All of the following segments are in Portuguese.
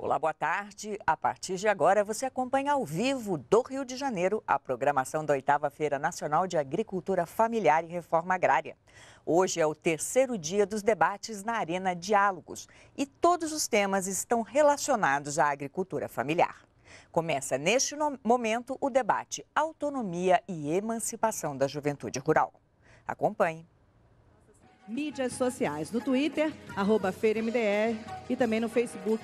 Olá, boa tarde. A partir de agora, você acompanha ao vivo do Rio de Janeiro a programação da 8ª Feira Nacional de Agricultura Familiar e Reforma Agrária. Hoje é o terceiro dia dos debates na Arena Diálogos e todos os temas estão relacionados à agricultura familiar. Começa neste momento o debate Autonomia e Emancipação da Juventude Rural. Acompanhe. Mídias sociais, no Twitter, @FeiraMDR e também no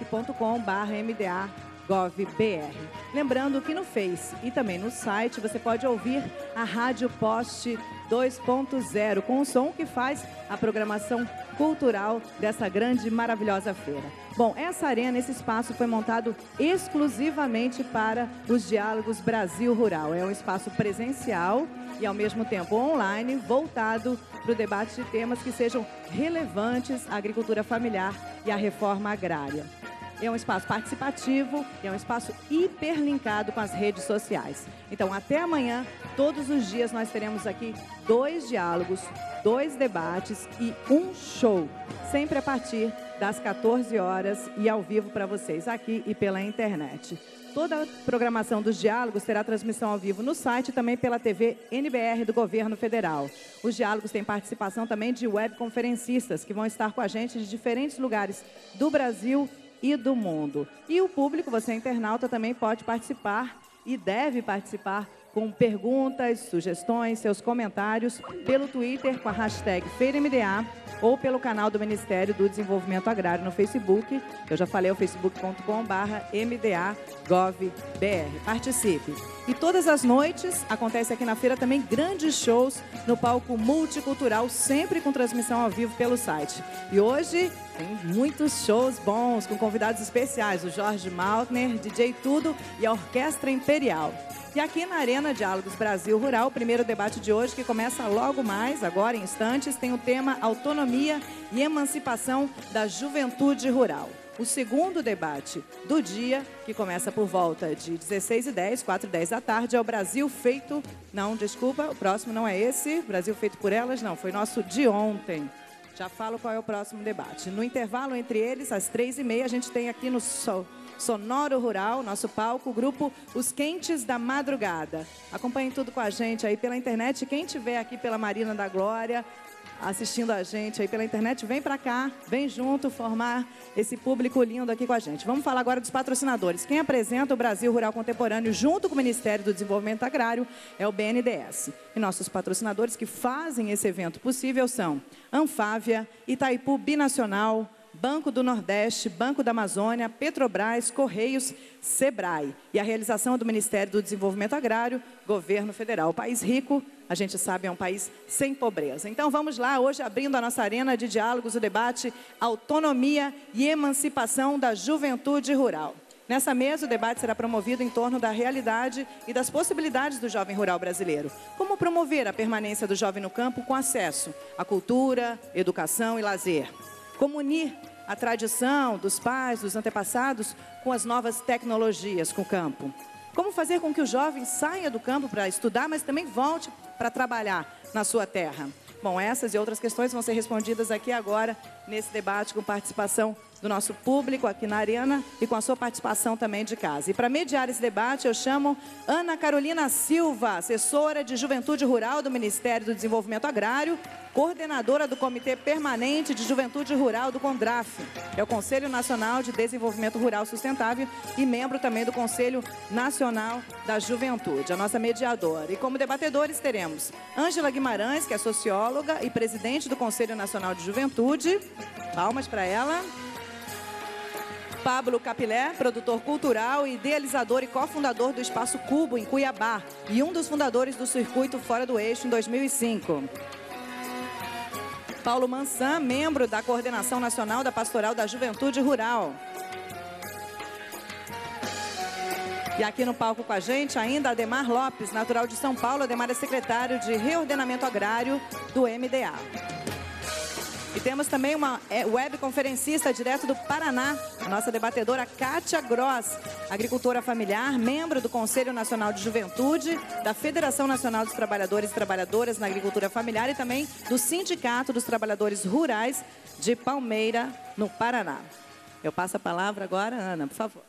facebook.com/MDA-GovBR. Lembrando que no Face e também no site você pode ouvir a Rádio Post 2.0 com o som que faz a programação cultural dessa grande e maravilhosa feira. Bom, essa arena, esse espaço foi montado exclusivamente para os Diálogos Brasil Rural. É um espaço presencial e ao mesmo tempo online, voltado para o debate de temas que sejam relevantes à agricultura familiar e à reforma agrária. É um espaço participativo, é um espaço hiperlinkado com as redes sociais. Então, até amanhã, todos os dias, nós teremos aqui 2 diálogos, 2 debates e um show, sempre a partir das 14 horas e ao vivo para vocês, aqui e pela internet. Toda a programação dos diálogos terá transmissão ao vivo no site e também pela TV NBR do Governo Federal. Os diálogos têm participação também de webconferencistas que vão estar com a gente de diferentes lugares do Brasil e do mundo. E o público, você internauta, também pode participar e deve participar com perguntas, sugestões, seus comentários pelo Twitter com a hashtag FeiraMDA ou pelo canal do Ministério do Desenvolvimento Agrário no Facebook. Eu já falei, é o facebook.com/MDA-GovBR. Participe. E todas as noites acontece aqui na feira também grandes shows no palco multicultural, sempre com transmissão ao vivo pelo site. E hoje tem muitos shows bons com convidados especiais, o Jorge Maltner, DJ Tudo e a Orquestra Imperial. E aqui na Arena Diálogos Brasil Rural, o primeiro debate de hoje, que começa logo mais, agora em instantes, tem o tema Autonomia e Emancipação da Juventude Rural. O segundo debate do dia, que começa por volta de 16h10, 4h10 da tarde, é o Brasil Feito... Não, desculpa, o próximo não é esse, Brasil Feito por Elas, não, foi nosso de ontem. Já falo qual é o próximo debate. No intervalo entre eles, às 3h30, a gente tem aqui no Sonoro Rural, nosso palco, o grupo Os Quentes da Madrugada. Acompanhem tudo com a gente aí pela internet. Quem estiver aqui pela Marina da Glória, assistindo a gente aí pela internet, vem para cá, vem junto formar esse público lindo aqui com a gente. Vamos falar agora dos patrocinadores. Quem apresenta o Brasil Rural Contemporâneo junto com o Ministério do Desenvolvimento Agrário é o BNDES. E nossos patrocinadores que fazem esse evento possível são Anfávia, Itaipu Binacional, Banco do Nordeste, Banco da Amazônia, Petrobras, Correios, Sebrae. E a realização é do Ministério do Desenvolvimento Agrário, Governo Federal. País rico, a gente sabe, é um país sem pobreza. Então vamos lá, hoje abrindo a nossa arena de diálogos, o debate Autonomia e Emancipação da Juventude Rural. Nessa mesa, o debate será promovido em torno da realidade e das possibilidades do jovem rural brasileiro. Como promover a permanência do jovem no campo com acesso à cultura, educação e lazer. Como unir a tradição dos pais, dos antepassados, com as novas tecnologias, com o campo. Como fazer com que o jovem saia do campo para estudar, mas também volte para trabalhar na sua terra. Bom, essas e outras questões vão ser respondidas aqui agora, nesse debate, com participação do nosso público aqui na Arena e com a sua participação também de casa. E para mediar esse debate, eu chamo Ana Carolina Silva, assessora de Juventude Rural do Ministério do Desenvolvimento Agrário, coordenadora do Comitê Permanente de Juventude Rural do CONDRAF, é o Conselho Nacional de Desenvolvimento Rural Sustentável e membro também do Conselho Nacional da Juventude, a nossa mediadora. E como debatedores teremos Ângela Guimarães, que é socióloga e presidente do Conselho Nacional de Juventude, palmas para ela. Pablo Capilé, produtor cultural, idealizador e cofundador do Espaço Cubo, em Cuiabá, e um dos fundadores do Circuito Fora do Eixo em 2005. Paulo Mansan, membro da Coordenação Nacional da Pastoral da Juventude Rural. E aqui no palco com a gente ainda Ademar Lopes, natural de São Paulo. Ademar é secretário de Reordenamento Agrário do MDA. E temos também uma webconferencista direto do Paraná, a nossa debatedora Kátia Gross, agricultora familiar, membro do Conselho Nacional de Juventude, da Federação Nacional dos Trabalhadores e Trabalhadoras na Agricultura Familiar e também do Sindicato dos Trabalhadores Rurais de Palmeira, no Paraná. Eu passo a palavra agora, Ana, por favor.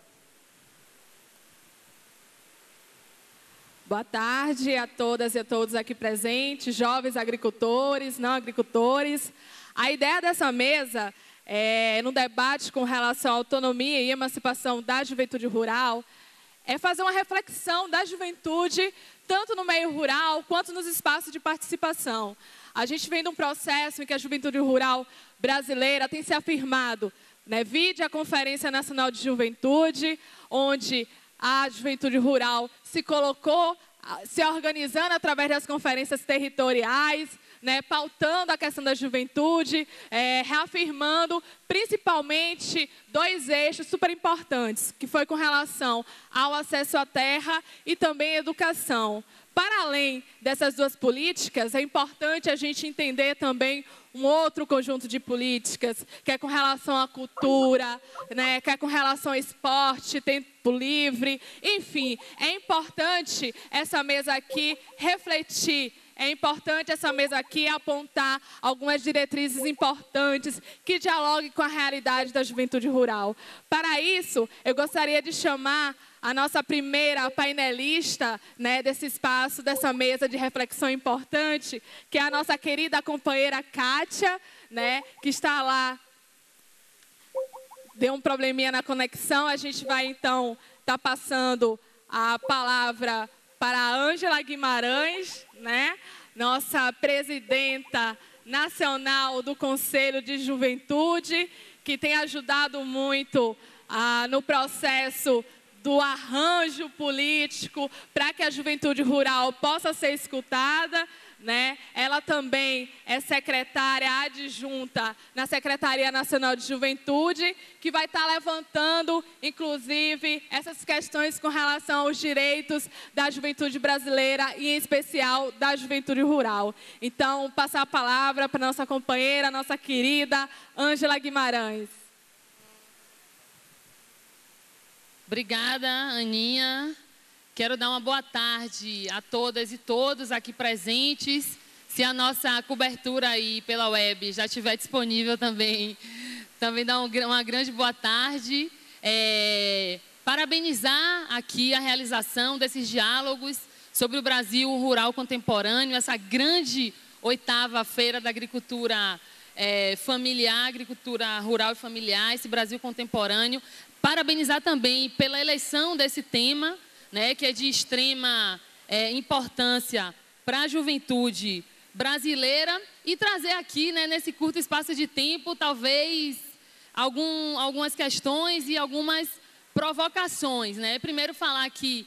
Boa tarde a todas e a todos aqui presentes, jovens agricultores, não agricultores. A ideia dessa mesa, no debate com relação à autonomia e emancipação da juventude rural, é fazer uma reflexão da juventude, tanto no meio rural, quanto nos espaços de participação. A gente vem de um processo em que a juventude rural brasileira tem se afirmado, né, vide a Conferência Nacional de Juventude, onde a juventude rural se colocou, se organizando através das conferências territoriais, né, pautando a questão da juventude, reafirmando principalmente 2 eixos super importantes, que foi com relação ao acesso à terra e também à educação. Para além dessas 2 políticas, é importante a gente entender também um outro conjunto de políticas, que é com relação à cultura, né, que é com relação ao esporte, tempo livre, enfim, é importante essa mesa aqui refletir. É importante essa mesa aqui apontar algumas diretrizes importantes que dialoguem com a realidade da juventude rural. Para isso, eu gostaria de chamar a nossa primeira painelista, né, desse espaço, dessa mesa de reflexão importante, que é a nossa querida companheira Kátia, né, que está lá. Deu um probleminha na conexão, a gente vai então estar passando a palavra para a Ângela Guimarães, né, nossa presidenta nacional do Conselho de Juventude, que tem ajudado muito no processo do arranjo político para que a juventude rural possa ser escutada, né? Ela também é secretária adjunta na Secretaria Nacional de Juventude, que vai estar levantando, inclusive, essas questões com relação aos direitos da juventude brasileira e, em especial, da juventude rural. Então, passar a palavra para nossa companheira, nossa querida Ângela Guimarães. Obrigada, Aninha. Quero dar uma boa tarde a todas e todos aqui presentes. Se a nossa cobertura aí pela web já estiver disponível também dar uma grande boa tarde. Parabenizar aqui a realização desses diálogos sobre o Brasil rural contemporâneo, essa grande 8ª Feira da Agricultura Familiar, Agricultura Rural e Familiar, esse Brasil contemporâneo. Parabenizar também pela eleição desse tema, né, que é de extrema importância para a juventude brasileira, e trazer aqui, né, nesse curto espaço de tempo, talvez algumas questões e algumas provocações, né? Primeiro, falar que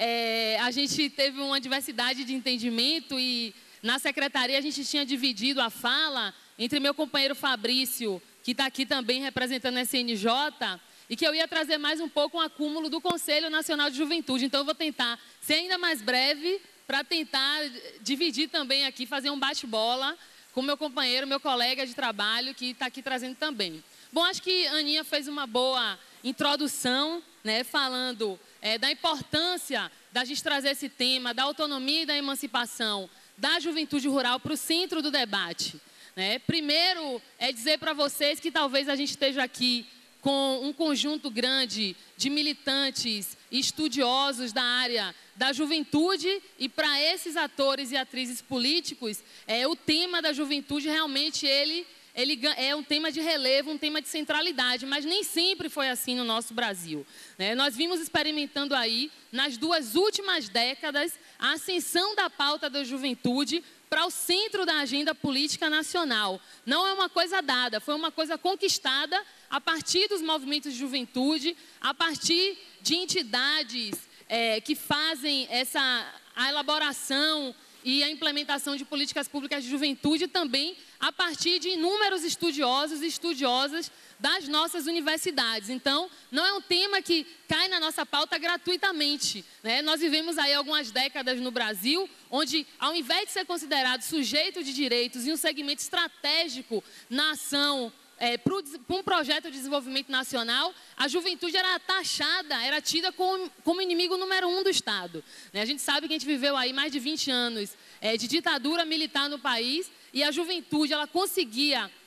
a gente teve uma diversidade de entendimento e na secretaria a gente tinha dividido a fala entre meu companheiro Fabrício, que está aqui também representando a SNJ, e que eu ia trazer mais um pouco um acúmulo do Conselho Nacional de Juventude. Então, eu vou tentar ser ainda mais breve para tentar dividir também aqui, fazer um bate-bola com meu companheiro, meu colega de trabalho, que está aqui trazendo também. Bom, acho que a Aninha fez uma boa introdução, né, falando da importância da gente trazer esse tema da autonomia e da emancipação da juventude rural para o centro do debate, né? Primeiro, dizer para vocês que talvez a gente esteja aqui com um conjunto grande de militantes e estudiosos da área da juventude, e para esses atores e atrizes políticos, o tema da juventude realmente ele é um tema de relevo, um tema de centralidade, mas nem sempre foi assim no nosso Brasil, né? Nós vimos experimentando aí, nas 2 últimas décadas, a ascensão da pauta da juventude para o centro da agenda política nacional. Não é uma coisa dada, foi uma coisa conquistada a partir dos movimentos de juventude, a partir de entidades que fazem a elaboração e a implementação de políticas públicas de juventude, e também a partir de inúmeros estudiosos e estudiosas das nossas universidades. Então, não é um tema que cai na nossa pauta gratuitamente, né? Nós vivemos aí algumas décadas no Brasil, onde, ao invés de ser considerado sujeito de direitos e um segmento estratégico na ação para um projeto de desenvolvimento nacional, a juventude era taxada, era tida como inimigo número 1 do Estado, né? A gente sabe que a gente viveu aí mais de 20 anos de ditadura militar no país, e a juventude ela conseguia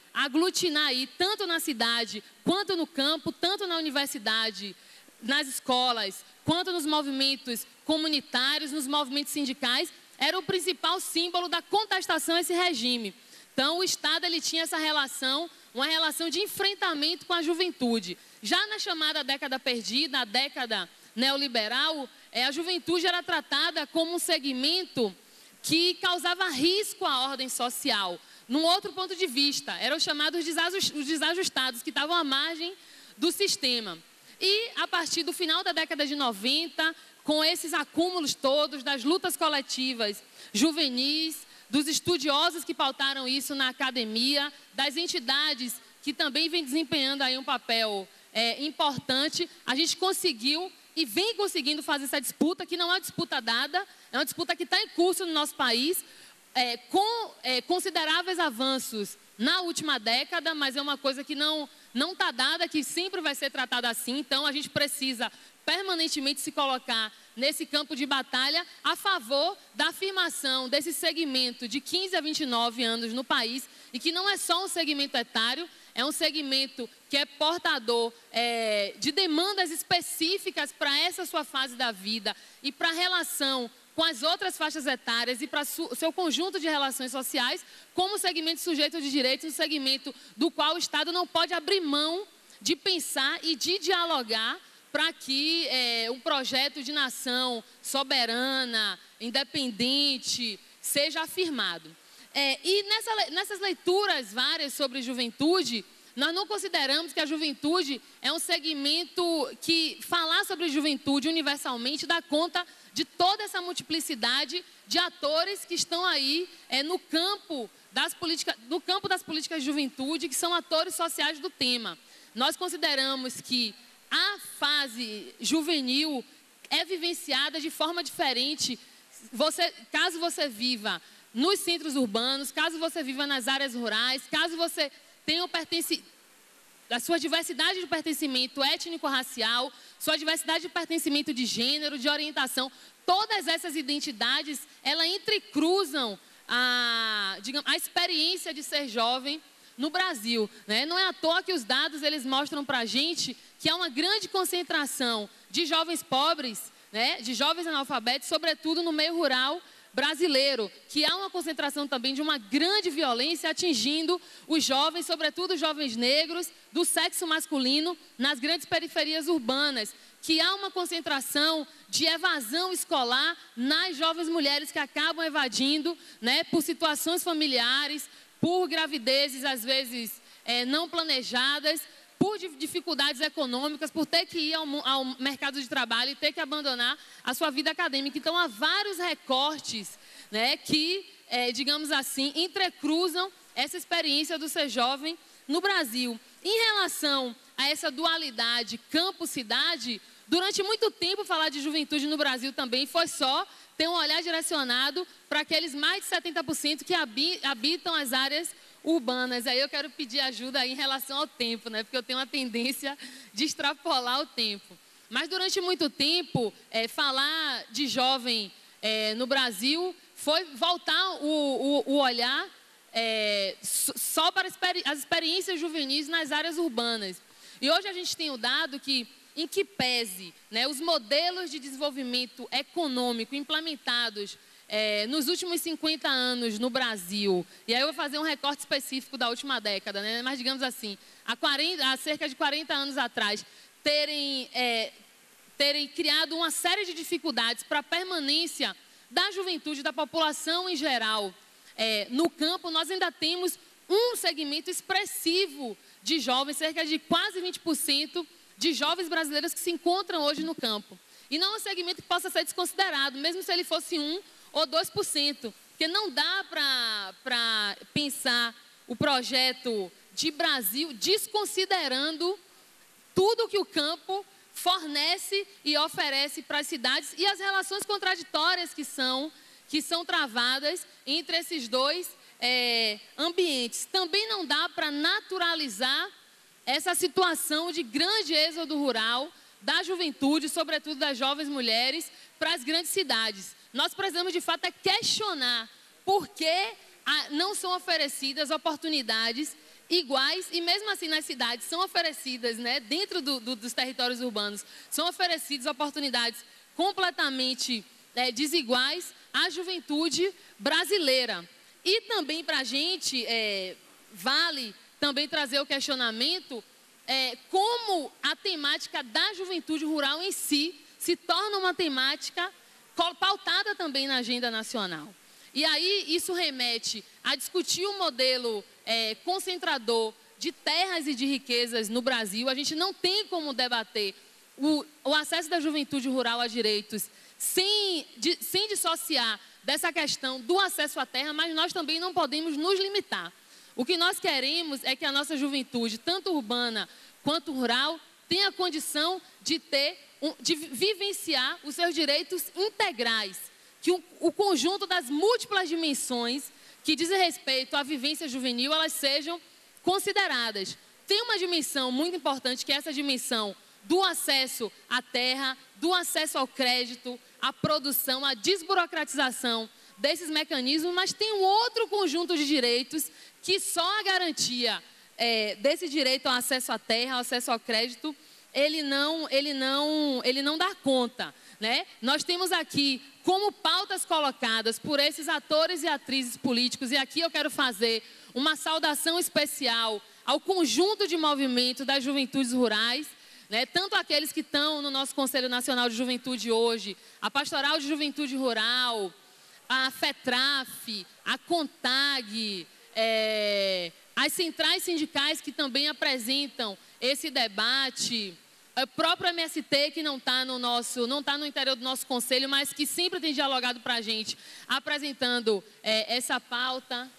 aglutinar aí, tanto na cidade, quanto no campo, tanto na universidade, nas escolas, quanto nos movimentos comunitários, nos movimentos sindicais, era o principal símbolo da contestação a esse regime. Então, o Estado ele tinha essa relação, uma relação de enfrentamento com a juventude. Já na chamada década perdida, a década neoliberal, a juventude era tratada como um segmento que causava risco à ordem social. Num outro ponto de vista, eram chamados os desajustados, que estavam à margem do sistema. E, a partir do final da década de 90, com esses acúmulos todos das lutas coletivas juvenis, dos estudiosos que pautaram isso na academia, das entidades que também vêm desempenhando aí um papel importante, a gente conseguiu e vem conseguindo fazer essa disputa, que não é uma disputa dada, é uma disputa que está em curso no nosso país, com consideráveis avanços na última década, mas é uma coisa que não está dada, que sempre vai ser tratada assim. Então, a gente precisa permanentemente se colocar nesse campo de batalha a favor da afirmação desse segmento de 15 a 29 anos no país, e que não é só um segmento etário, é um segmento que é portador de demandas específicas para essa sua fase da vida e para a relação com as outras faixas etárias e para o seu conjunto de relações sociais, como segmento sujeito de direitos, um segmento do qual o Estado não pode abrir mão de pensar e de dialogar para que um projeto de nação soberana, independente, seja afirmado. E nessas leituras várias sobre juventude, nós não consideramos que a juventude é um segmento que falar sobre juventude universalmente dá conta de toda essa multiplicidade de atores que estão aí no campo das políticas de juventude, que são atores sociais do tema. Nós consideramos que a fase juvenil é vivenciada de forma diferente, caso você viva nos centros urbanos, caso você viva nas áreas rurais, caso você tenha a sua diversidade de pertencimento étnico-racial, sua diversidade de pertencimento de gênero, de orientação, todas essas identidades, elas entrecruzam a experiência de ser jovem no Brasil, né? Não é à toa que os dados eles mostram para a gente que há uma grande concentração de jovens pobres, né? De jovens analfabetos, sobretudo no meio rural brasileiro, que há uma concentração também de uma grande violência atingindo os jovens, sobretudo os jovens negros do sexo masculino nas grandes periferias urbanas, que há uma concentração de evasão escolar nas jovens mulheres que acabam evadindo, né, por situações familiares, por gravidezes às vezes não planejadas, por dificuldades econômicas, por ter que ir ao mercado de trabalho e ter que abandonar a sua vida acadêmica. Então, há vários recortes, né, que, digamos assim, entrecruzam essa experiência do ser jovem no Brasil. Em relação a essa dualidade campo-cidade, durante muito tempo falar de juventude no Brasil também foi só ter um olhar direcionado para aqueles mais de 70% que habitam as áreas urbanas. Aí eu quero pedir ajuda aí em relação ao tempo, né? Porque eu tenho uma tendência de extrapolar o tempo. Mas durante muito tempo, falar de jovem no Brasil foi voltar o olhar só para as experiências juvenis nas áreas urbanas. E hoje a gente tem o dado que, em que pese, né, os modelos de desenvolvimento econômico implementados nos últimos 50 anos no Brasil, e aí eu vou fazer um recorte específico da última década, né? Mas digamos assim, há cerca de 40 anos atrás, terem criado uma série de dificuldades para a permanência da juventude, da população em geral no campo, nós ainda temos um segmento expressivo de jovens, cerca de quase 20% de jovens brasileiros que se encontram hoje no campo. E não é um segmento que possa ser desconsiderado, mesmo se ele fosse 1% ou 2%, porque não dá para pensar o projeto de Brasil desconsiderando tudo que o campo fornece e oferece para as cidades e as relações contraditórias que são travadas entre esses dois ambientes. Também não dá para naturalizar essa situação de grande êxodo rural da juventude, sobretudo das jovens mulheres, para as grandes cidades. Nós precisamos, de fato, questionar por que não são oferecidas oportunidades iguais e mesmo assim nas cidades são oferecidas, né, dentro dos territórios urbanos, são oferecidas oportunidades completamente desiguais à juventude brasileira. E também para a gente vale também trazer o questionamento como a temática da juventude rural em si se torna uma temática pautada também na agenda nacional. E aí isso remete a discutir o modelo concentrador de terras e de riquezas no Brasil. A gente não tem como debater o acesso da juventude rural a direitos sem dissociar dessa questão do acesso à terra, mas nós também não podemos nos limitar. O que nós queremos é que a nossa juventude, tanto urbana quanto rural, tenha condição de vivenciar os seus direitos integrais, que o conjunto das múltiplas dimensões que dizem respeito à vivência juvenil, elas sejam consideradas. Tem uma dimensão muito importante, que é essa dimensão do acesso à terra, do acesso ao crédito, à produção, à desburocratização desses mecanismos, mas tem um outro conjunto de direitos que só a garantia desse direito ao acesso à terra, ao acesso ao crédito, ele não dá conta, né? Nós temos aqui como pautas colocadas por esses atores e atrizes políticos, e aqui eu quero fazer uma saudação especial ao conjunto de movimentos das juventudes rurais, né? Tanto aqueles que estão no nosso Conselho Nacional de Juventude hoje, a Pastoral de Juventude Rural, a FETRAF, a CONTAG, as centrais sindicais que também apresentam esse debate, o próprio MST, que não está no interior do nosso conselho, mas que sempre tem dialogado para a gente, apresentando essa pauta.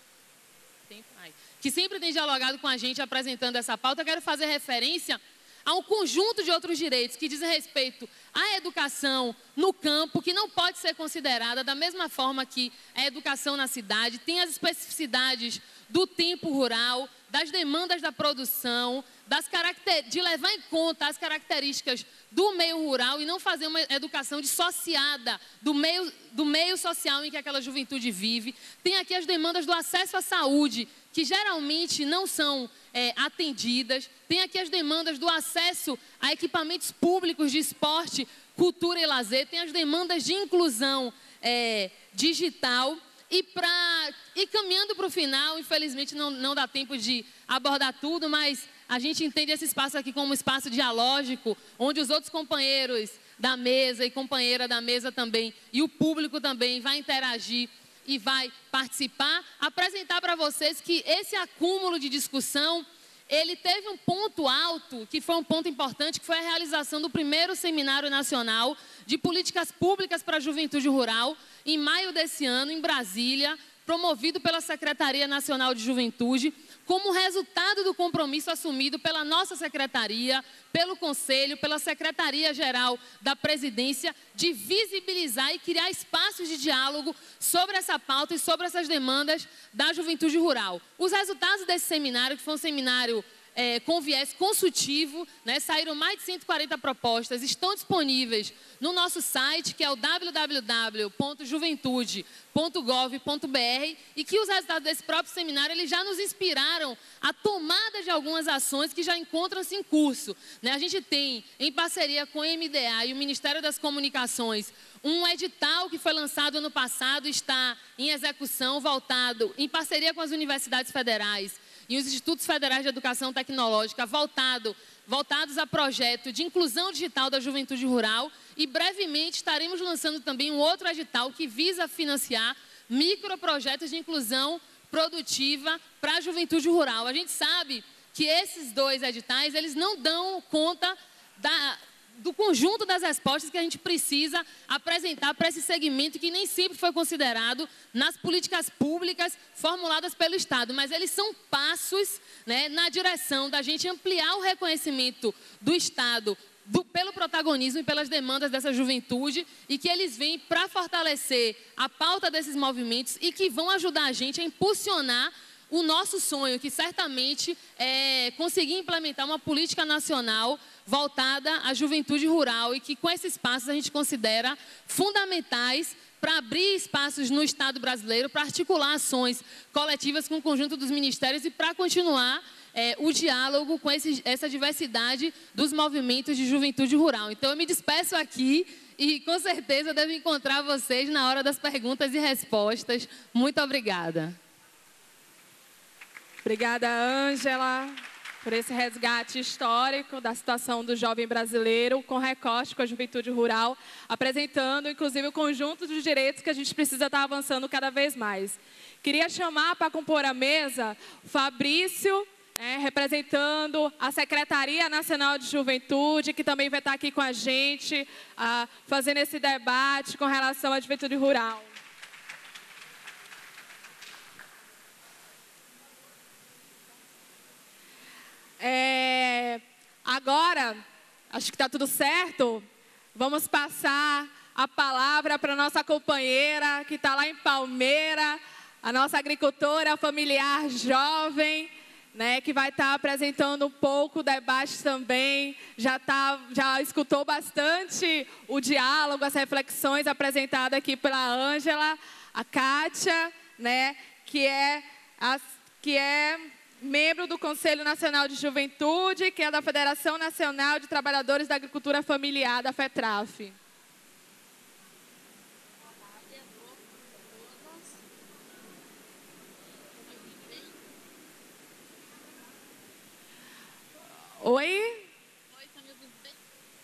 Que sempre tem dialogado com a gente, apresentando essa pauta. Eu quero fazer referência a um conjunto de outros direitos que dizem respeito à educação no campo, que não pode ser considerada da mesma forma que a educação na cidade, tem as especificidades do tempo rural, das demandas da produção, de levar em conta as características do meio rural e não fazer uma educação dissociada do meio social em que aquela juventude vive. Tem aqui as demandas do acesso à saúde, que geralmente não são atendidas. Tem aqui as demandas do acesso a equipamentos públicos de esporte, cultura e lazer. Tem as demandas de inclusão digital. E caminhando para o final, infelizmente não dá tempo de abordar tudo, mas a gente entende esse espaço aqui como um espaço dialógico, onde os outros companheiros da mesa e companheira da mesa também, e o público também vai interagir e vai participar, apresentar para vocês que esse acúmulo de discussão, ele teve um ponto alto, que foi um ponto importante, que foi a realização do primeiro Seminário Nacional de Políticas Públicas para a Juventude Rural, em maio desse ano, em Brasília, promovido pela Secretaria Nacional de Juventude, como resultado do compromisso assumido pela nossa Secretaria, pelo Conselho, pela Secretaria-Geral da Presidência, de visibilizar e criar espaços de diálogo sobre essa pauta e sobre essas demandas da juventude rural. Os resultados desse seminário, que foi um seminário com viés consultivo, né, saíram mais de 140 propostas, estão disponíveis no nosso site, que é o www.juventude.gov.br, e que os resultados desse próprio seminário eles já nos inspiraram a tomada de algumas ações que já encontram-se em curso, né? A gente tem, em parceria com o MDA e o Ministério das Comunicações, um edital que foi lançado ano passado, está em execução, voltado em parceria com as universidades federais e os Institutos Federais de Educação Tecnológica, voltados a projeto de inclusão digital da juventude rural, e brevemente estaremos lançando também um outro edital que visa financiar microprojetos de inclusão produtiva para a juventude rural. A gente sabe que esses dois editais, eles não dão conta do conjunto das respostas que a gente precisa apresentar para esse segmento que nem sempre foi considerado nas políticas públicas formuladas pelo Estado, mas eles são passos, né, na direção da gente ampliar o reconhecimento do Estado pelo protagonismo e pelas demandas dessa juventude, e que eles vêm para fortalecer a pauta desses movimentos e que vão ajudar a gente a impulsionar o nosso sonho, que certamente é conseguir implementar uma política nacional voltada à juventude rural, e que com esses passos a gente considera fundamentais para abrir espaços no Estado brasileiro, para articular ações coletivas com o conjunto dos ministérios e para continuar o diálogo com essa diversidade dos movimentos de juventude rural. Então, eu me despeço aqui e, com certeza, devo encontrar vocês na hora das perguntas e respostas. Muito obrigada. Obrigada, Ângela, por esse resgate histórico da situação do jovem brasileiro, com recorte com a juventude rural, apresentando, inclusive, o conjunto de direitos que a gente precisa estar avançando cada vez mais. Queria chamar para compor a mesa o Fabrício, representando a Secretaria Nacional de Juventude, que também vai estar aqui com a gente, fazendo esse debate com relação à juventude rural. Agora, acho que está tudo certo, vamos passar a palavra para a nossa companheira, que está lá em Palmeira, a nossa agricultora familiar jovem, que vai estar apresentando um pouco o debate também, já escutou bastante o diálogo, as reflexões apresentadas aqui pela Ângela, a Kátia, que é membro do Conselho Nacional de Juventude, que é da Federação Nacional de Trabalhadores da Agricultura Familiar, da FETRAF. Oi? Oi, tá me ouvindo bem?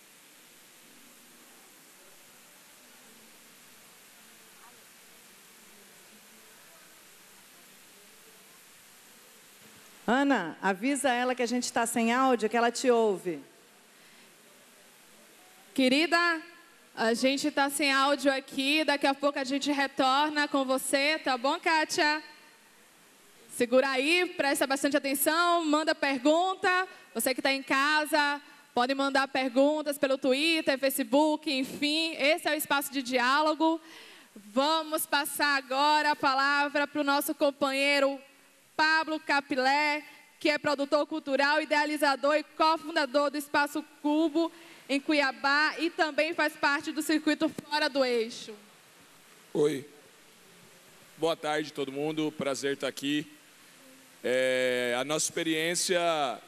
Ana, avisa ela que a gente está sem áudio, que ela te ouve. Querida, a gente está sem áudio aqui, daqui a pouco a gente retorna com você, tá bom, Kátia? Segura aí, presta bastante atenção, manda pergunta. Você que está em casa, pode mandar perguntas pelo Twitter, Facebook, enfim. Esse é o espaço de diálogo. Vamos passar agora a palavra para o nosso companheiro Pablo Capilé, que é produtor cultural, idealizador e cofundador do Espaço Cubo, em Cuiabá, e também faz parte do circuito Fora do Eixo. Oi. Boa tarde, todo mundo. Prazer estar aqui. A nossa experiência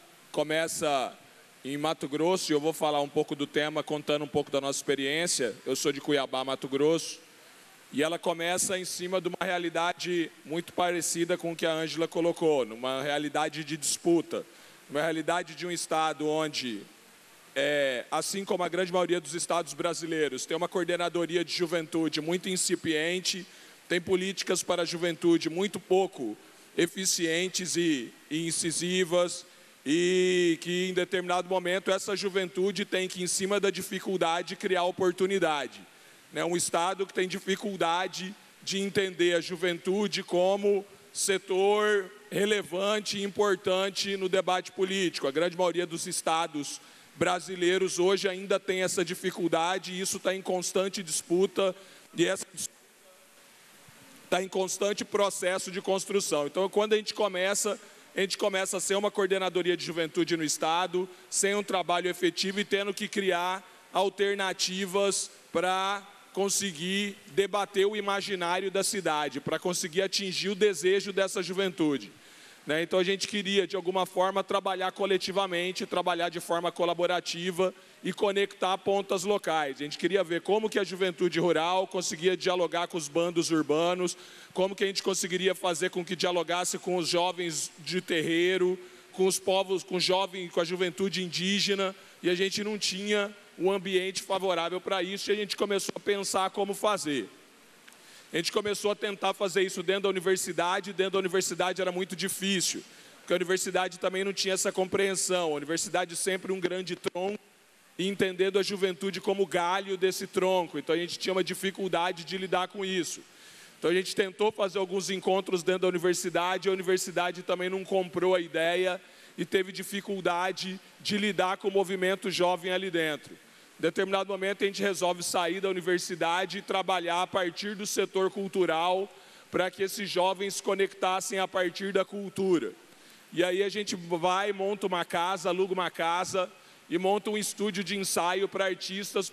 começa em Mato Grosso, e eu vou falar um pouco do tema, contando um pouco da nossa experiência. Eu sou de Cuiabá, Mato Grosso, e ela começa em cima de uma realidade muito parecida com o que a Ângela colocou, numa realidade de disputa, uma realidade de um estado onde, assim como a grande maioria dos estados brasileiros, tem uma coordenadoria de juventude muito incipiente, tem políticas para a juventude muito pouco eficientes e incisivas, e que em determinado momento essa juventude tem que, em cima da dificuldade, criar oportunidade. Um estado que tem dificuldade de entender a juventude como setor relevante e importante no debate político. A grande maioria dos estados brasileiros hoje ainda tem essa dificuldade, e isso está em constante disputa, e essa disputa está em constante processo de construção. Então, quando a gente começa a ser uma coordenadoria de juventude no estado, sem um trabalho efetivo e tendo que criar alternativas para conseguir debater o imaginário da cidade, para conseguir atingir o desejo dessa juventude. Então, a gente queria, de alguma forma, trabalhar coletivamente, trabalhar de forma colaborativa e conectar pontas locais. A gente queria ver como que a juventude rural conseguia dialogar com os bandos urbanos, como que a gente conseguiria fazer com que dialogasse com os jovens de terreiro, com os povos, com a juventude indígena, e a gente não tinha um ambiente favorável para isso, e a gente começou a pensar como fazer. A gente começou a tentar fazer isso dentro da universidade era muito difícil, porque a universidade também não tinha essa compreensão. A universidade sempre um grande tronco, e entendendo a juventude como galho desse tronco, então a gente tinha uma dificuldade de lidar com isso. Então a gente tentou fazer alguns encontros dentro da universidade, a universidade também não comprou a ideia e teve dificuldade de lidar com o movimento jovem ali dentro. Em determinado momento a gente resolve sair da universidade e trabalhar a partir do setor cultural para que esses jovens se conectassem a partir da cultura. E aí a gente vai, monta uma casa, aluga uma casa e monta um estúdio de ensaio para artistas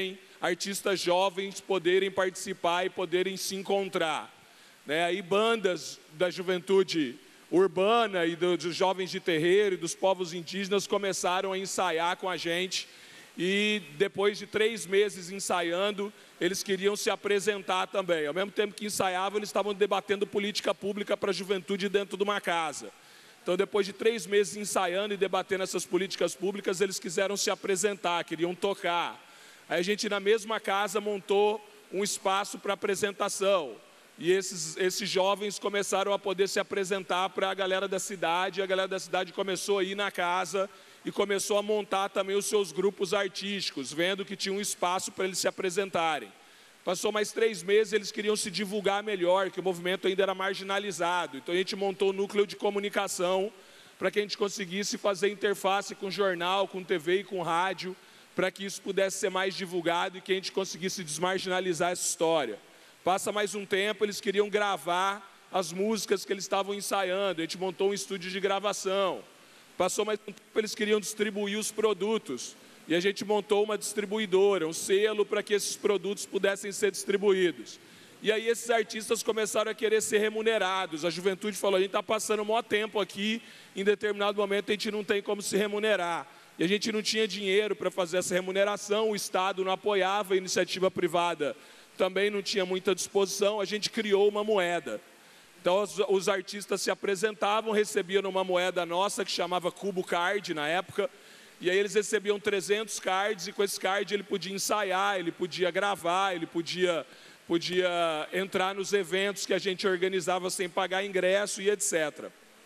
jovens poderem participar e poderem se encontrar. Aí bandas da juventude urbana e dos jovens de terreiro e dos povos indígenas começaram a ensaiar com a gente. E depois de 3 meses ensaiando, eles queriam se apresentar também. Ao mesmo tempo que ensaiavam, eles estavam debatendo política pública para a juventude dentro de uma casa. Então, depois de 3 meses ensaiando e debatendo essas políticas públicas, eles quiseram se apresentar, queriam tocar. Aí a gente, na mesma casa, montou um espaço para apresentação. E esses jovens começaram a poder se apresentar para a galera da cidade. E a galera da cidade começou a ir na casa e começou a montar também os seus grupos artísticos, vendo que tinha um espaço para eles se apresentarem. Passou mais 3 meses, eles queriam se divulgar melhor, que o movimento ainda era marginalizado. Então a gente montou o núcleo de comunicação para que a gente conseguisse fazer interface com jornal, com TV e com rádio, para que isso pudesse ser mais divulgado e que a gente conseguisse desmarginalizar essa história. Passa mais um tempo, eles queriam gravar as músicas que eles estavam ensaiando, a gente montou um estúdio de gravação. Passou mais um tempo, eles queriam distribuir os produtos, e a gente montou uma distribuidora, um selo para que esses produtos pudessem ser distribuídos. E aí esses artistas começaram a querer ser remunerados, a juventude falou, a gente está passando o maior tempo aqui, em determinado momento a gente não tem como se remunerar. E a gente não tinha dinheiro para fazer essa remuneração, o Estado não apoiava, a iniciativa privada também não tinha muita disposição, a gente criou uma moeda. Então os artistas se apresentavam, recebiam uma moeda nossa que chamava Cubo Card na época, e aí eles recebiam 300 cards e com esse card ele podia ensaiar, ele podia gravar, ele podia entrar nos eventos que a gente organizava sem pagar ingresso e etc.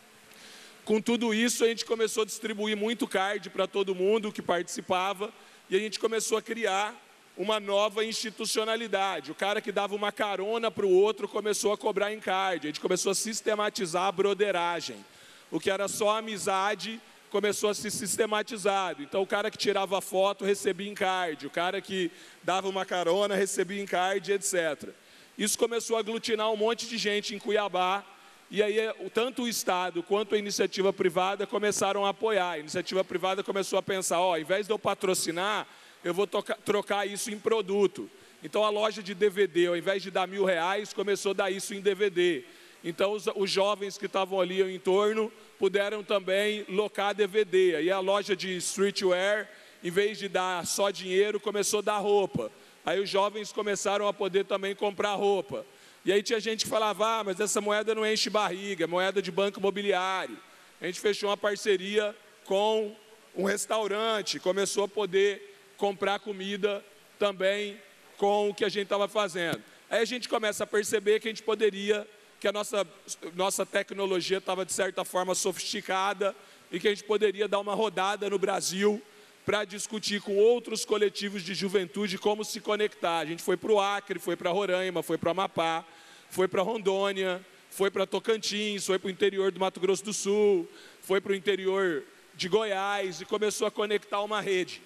Com tudo isso a gente começou a distribuir muito card para todo mundo que participava e a gente começou a criar uma nova institucionalidade. O cara que dava uma carona para o outro começou a cobrar em card. A gente começou a sistematizar a broderagem. O que era só amizade começou a ser sistematizado. Então, o cara que tirava foto recebia em card. O cara que dava uma carona recebia em card, etc. Isso começou a aglutinar um monte de gente em Cuiabá. E aí, tanto o Estado quanto a iniciativa privada começaram a apoiar. A iniciativa privada começou a pensar, ao invés de eu patrocinar, eu vou trocar isso em produto. Então, a loja de DVD, ao invés de dar R$1.000, começou a dar isso em DVD. Então, os jovens que estavam ali em torno puderam também locar DVD. Aí a loja de streetwear, em vez de dar só dinheiro, começou a dar roupa. Aí os jovens começaram a poder também comprar roupa. E aí tinha gente que falava, mas essa moeda não enche barriga, é moeda de banco imobiliário. A gente fechou uma parceria com um restaurante, começou a poder comprar comida também com o que a gente estava fazendo. Aí a gente começa a perceber que a gente poderia, que a nossa tecnologia estava de certa forma sofisticada e que a gente poderia dar uma rodada no Brasil para discutir com outros coletivos de juventude como se conectar. A gente foi para o Acre, foi para Roraima, foi para o Amapá, foi para Rondônia, foi para Tocantins, foi para o interior do Mato Grosso do Sul, foi para o interior de Goiás e começou a conectar uma rede.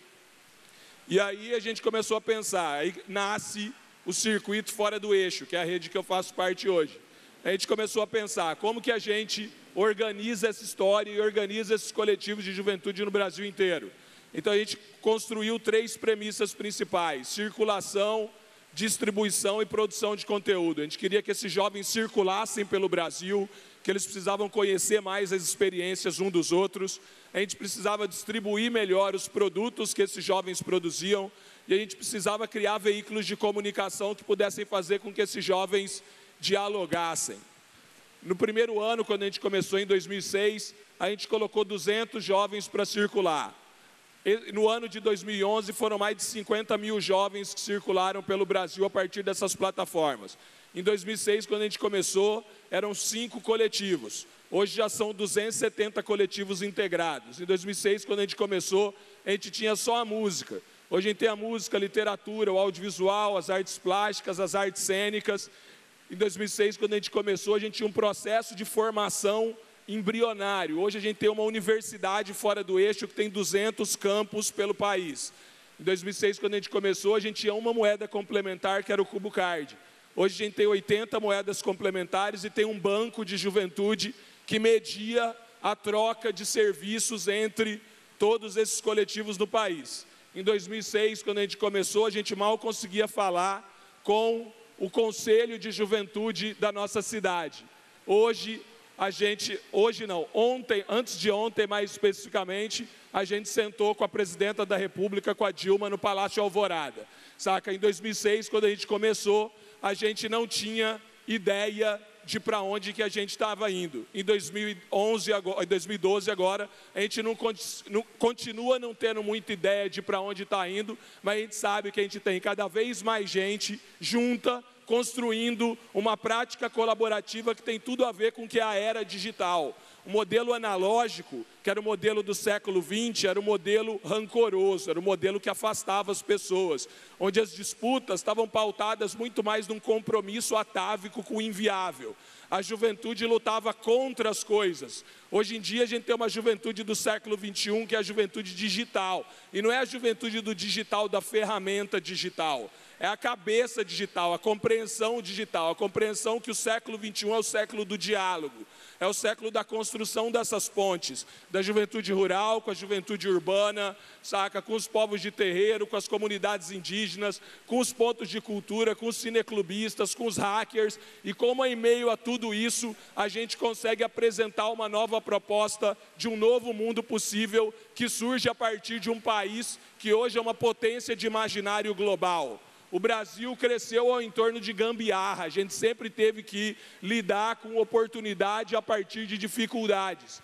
E aí a gente começou a pensar, aí nasce o Circuito Fora do Eixo, que é a rede que eu faço parte hoje. A gente começou a pensar como que a gente organiza essa história e organiza esses coletivos de juventude no Brasil inteiro. Então a gente construiu 3 premissas principais: circulação, distribuição e produção de conteúdo. A gente queria que esses jovens circulassem pelo Brasil, que eles precisavam conhecer mais as experiências um dos outros. A gente precisava distribuir melhor os produtos que esses jovens produziam e a gente precisava criar veículos de comunicação que pudessem fazer com que esses jovens dialogassem. No primeiro ano, quando a gente começou em 2006, a gente colocou 200 jovens para circular. No ano de 2011, foram mais de 50 mil jovens que circularam pelo Brasil a partir dessas plataformas. Em 2006, quando a gente começou, eram 5 coletivos. Hoje já são 270 coletivos integrados. Em 2006, quando a gente começou, a gente tinha só a música. Hoje a gente tem a música, a literatura, o audiovisual, as artes plásticas, as artes cênicas. Em 2006, quando a gente começou, a gente tinha um processo de formação embrionário. Hoje a gente tem uma universidade fora do eixo que tem 200 campos pelo país. Em 2006, quando a gente começou, a gente tinha uma moeda complementar, que era o Cubo Card. Hoje a gente tem 80 moedas complementares e tem um banco de juventude que media a troca de serviços entre todos esses coletivos no país. Em 2006, quando a gente começou, a gente mal conseguia falar com o Conselho de Juventude da nossa cidade. Hoje, ontem, antes de ontem mais especificamente, a gente sentou com a presidenta da República, com a Dilma, no Palácio Alvorada. Saca? Em 2006, quando a gente começou, a gente não tinha ideia de para onde que a gente estava indo. Em 2012 agora, a gente continua não tendo muita ideia de para onde está indo, mas a gente sabe que a gente tem cada vez mais gente junta, construindo uma prática colaborativa que tem tudo a ver com o que é a era digital. O modelo analógico, que era o modelo do século XX, era um modelo rancoroso, era um modelo que afastava as pessoas, onde as disputas estavam pautadas muito mais num compromisso atávico com o inviável. A juventude lutava contra as coisas. Hoje em dia a gente tem uma juventude do século XXI, que é a juventude digital. E não é a juventude do digital da ferramenta digital. É a cabeça digital, a compreensão digital, a compreensão que o século XXI é o século do diálogo. É o século da construção dessas pontes, da juventude rural com a juventude urbana, saca? Com os povos de terreiro, com as comunidades indígenas, com os pontos de cultura, com os cineclubistas, com os hackers. E como em meio a tudo isso, a gente consegue apresentar uma nova proposta de um novo mundo possível que surge a partir de um país que hoje é uma potência de imaginário global. O Brasil cresceu ao entorno de gambiarra, a gente sempre teve que lidar com oportunidade a partir de dificuldades.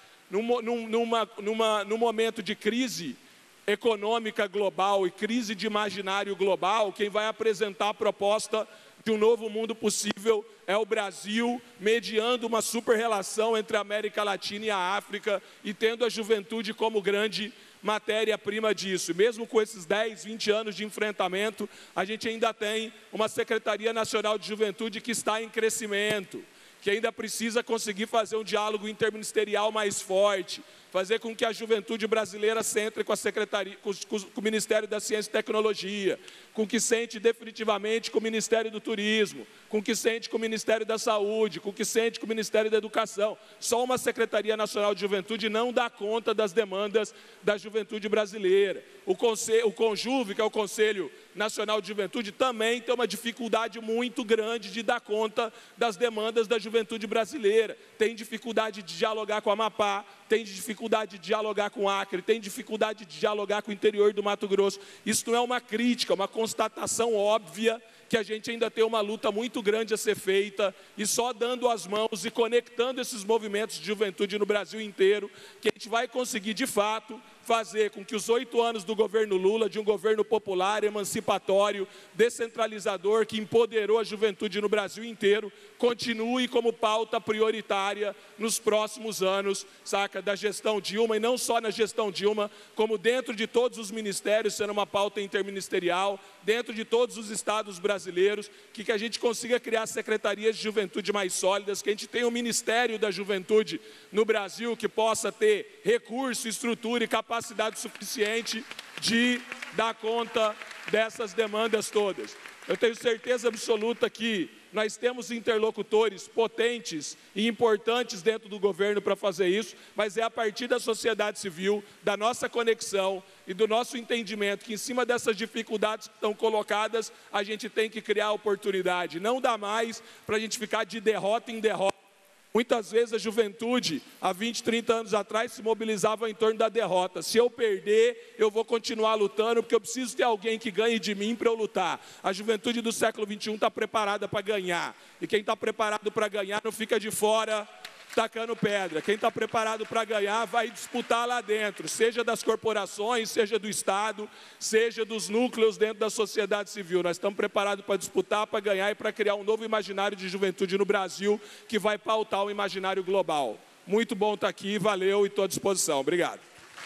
Num momento de crise econômica global e crise de imaginário global, quem vai apresentar a proposta de um novo mundo possível é o Brasil, mediando uma super-relação entre a América Latina e a África e tendo a juventude como grande matéria-prima disso. E mesmo com esses 10, 20 anos de enfrentamento, a gente ainda tem uma Secretaria Nacional de Juventude que está em crescimento, que ainda precisa conseguir fazer um diálogo interministerial mais forte, fazer com que a juventude brasileira centre com a Secretaria, com o Ministério da Ciência e Tecnologia, com que sente definitivamente com o Ministério do Turismo, com que sente com o Ministério da Saúde, com que sente com o Ministério da Educação. Só uma Secretaria Nacional de Juventude não dá conta das demandas da juventude brasileira. O CONJUVE, que é o Conselho Nacional de Juventude, também tem uma dificuldade muito grande de dar conta das demandas da juventude brasileira. Tem dificuldade de dialogar com a Amapá, tem dificuldade de dialogar com o Acre, tem dificuldade de dialogar com o interior do Mato Grosso. Isso não é uma crítica, é uma constatação óbvia que a gente ainda tem uma luta muito grande a ser feita, e só dando as mãos e conectando esses movimentos de juventude no Brasil inteiro, que a gente vai conseguir, de fato, fazer com que os 8 anos do governo Lula, de um governo popular, emancipatório, descentralizador, que empoderou a juventude no Brasil inteiro, continue como pauta prioritária nos próximos anos, saca, da gestão Dilma, e não só na gestão Dilma, como dentro de todos os ministérios, sendo uma pauta interministerial, dentro de todos os estados brasileiros, que a gente consiga criar secretarias de juventude mais sólidas, que a gente tenha um Ministério da Juventude no Brasil que possa ter recurso, estrutura e capacidade suficiente de dar conta dessas demandas todas. Eu tenho certeza absoluta que nós temos interlocutores potentes e importantes dentro do governo para fazer isso, mas é a partir da sociedade civil, da nossa conexão e do nosso entendimento que em cima dessas dificuldades que estão colocadas, a gente tem que criar oportunidade. Não dá mais para a gente ficar de derrota em derrota. Muitas vezes a juventude, há 20, 30 anos atrás, se mobilizava em torno da derrota. Se eu perder, eu vou continuar lutando, porque eu preciso ter alguém que ganhe de mim para eu lutar. A juventude do século XXI está preparada para ganhar. E quem está preparado para ganhar não fica de fora tacando pedra. Quem está preparado para ganhar vai disputar lá dentro, seja das corporações, seja do Estado, seja dos núcleos dentro da sociedade civil. Nós estamos preparados para disputar, para ganhar e para criar um novo imaginário de juventude no Brasil que vai pautar o imaginário global. Muito bom estar aqui, valeu e estou à disposição. Obrigado.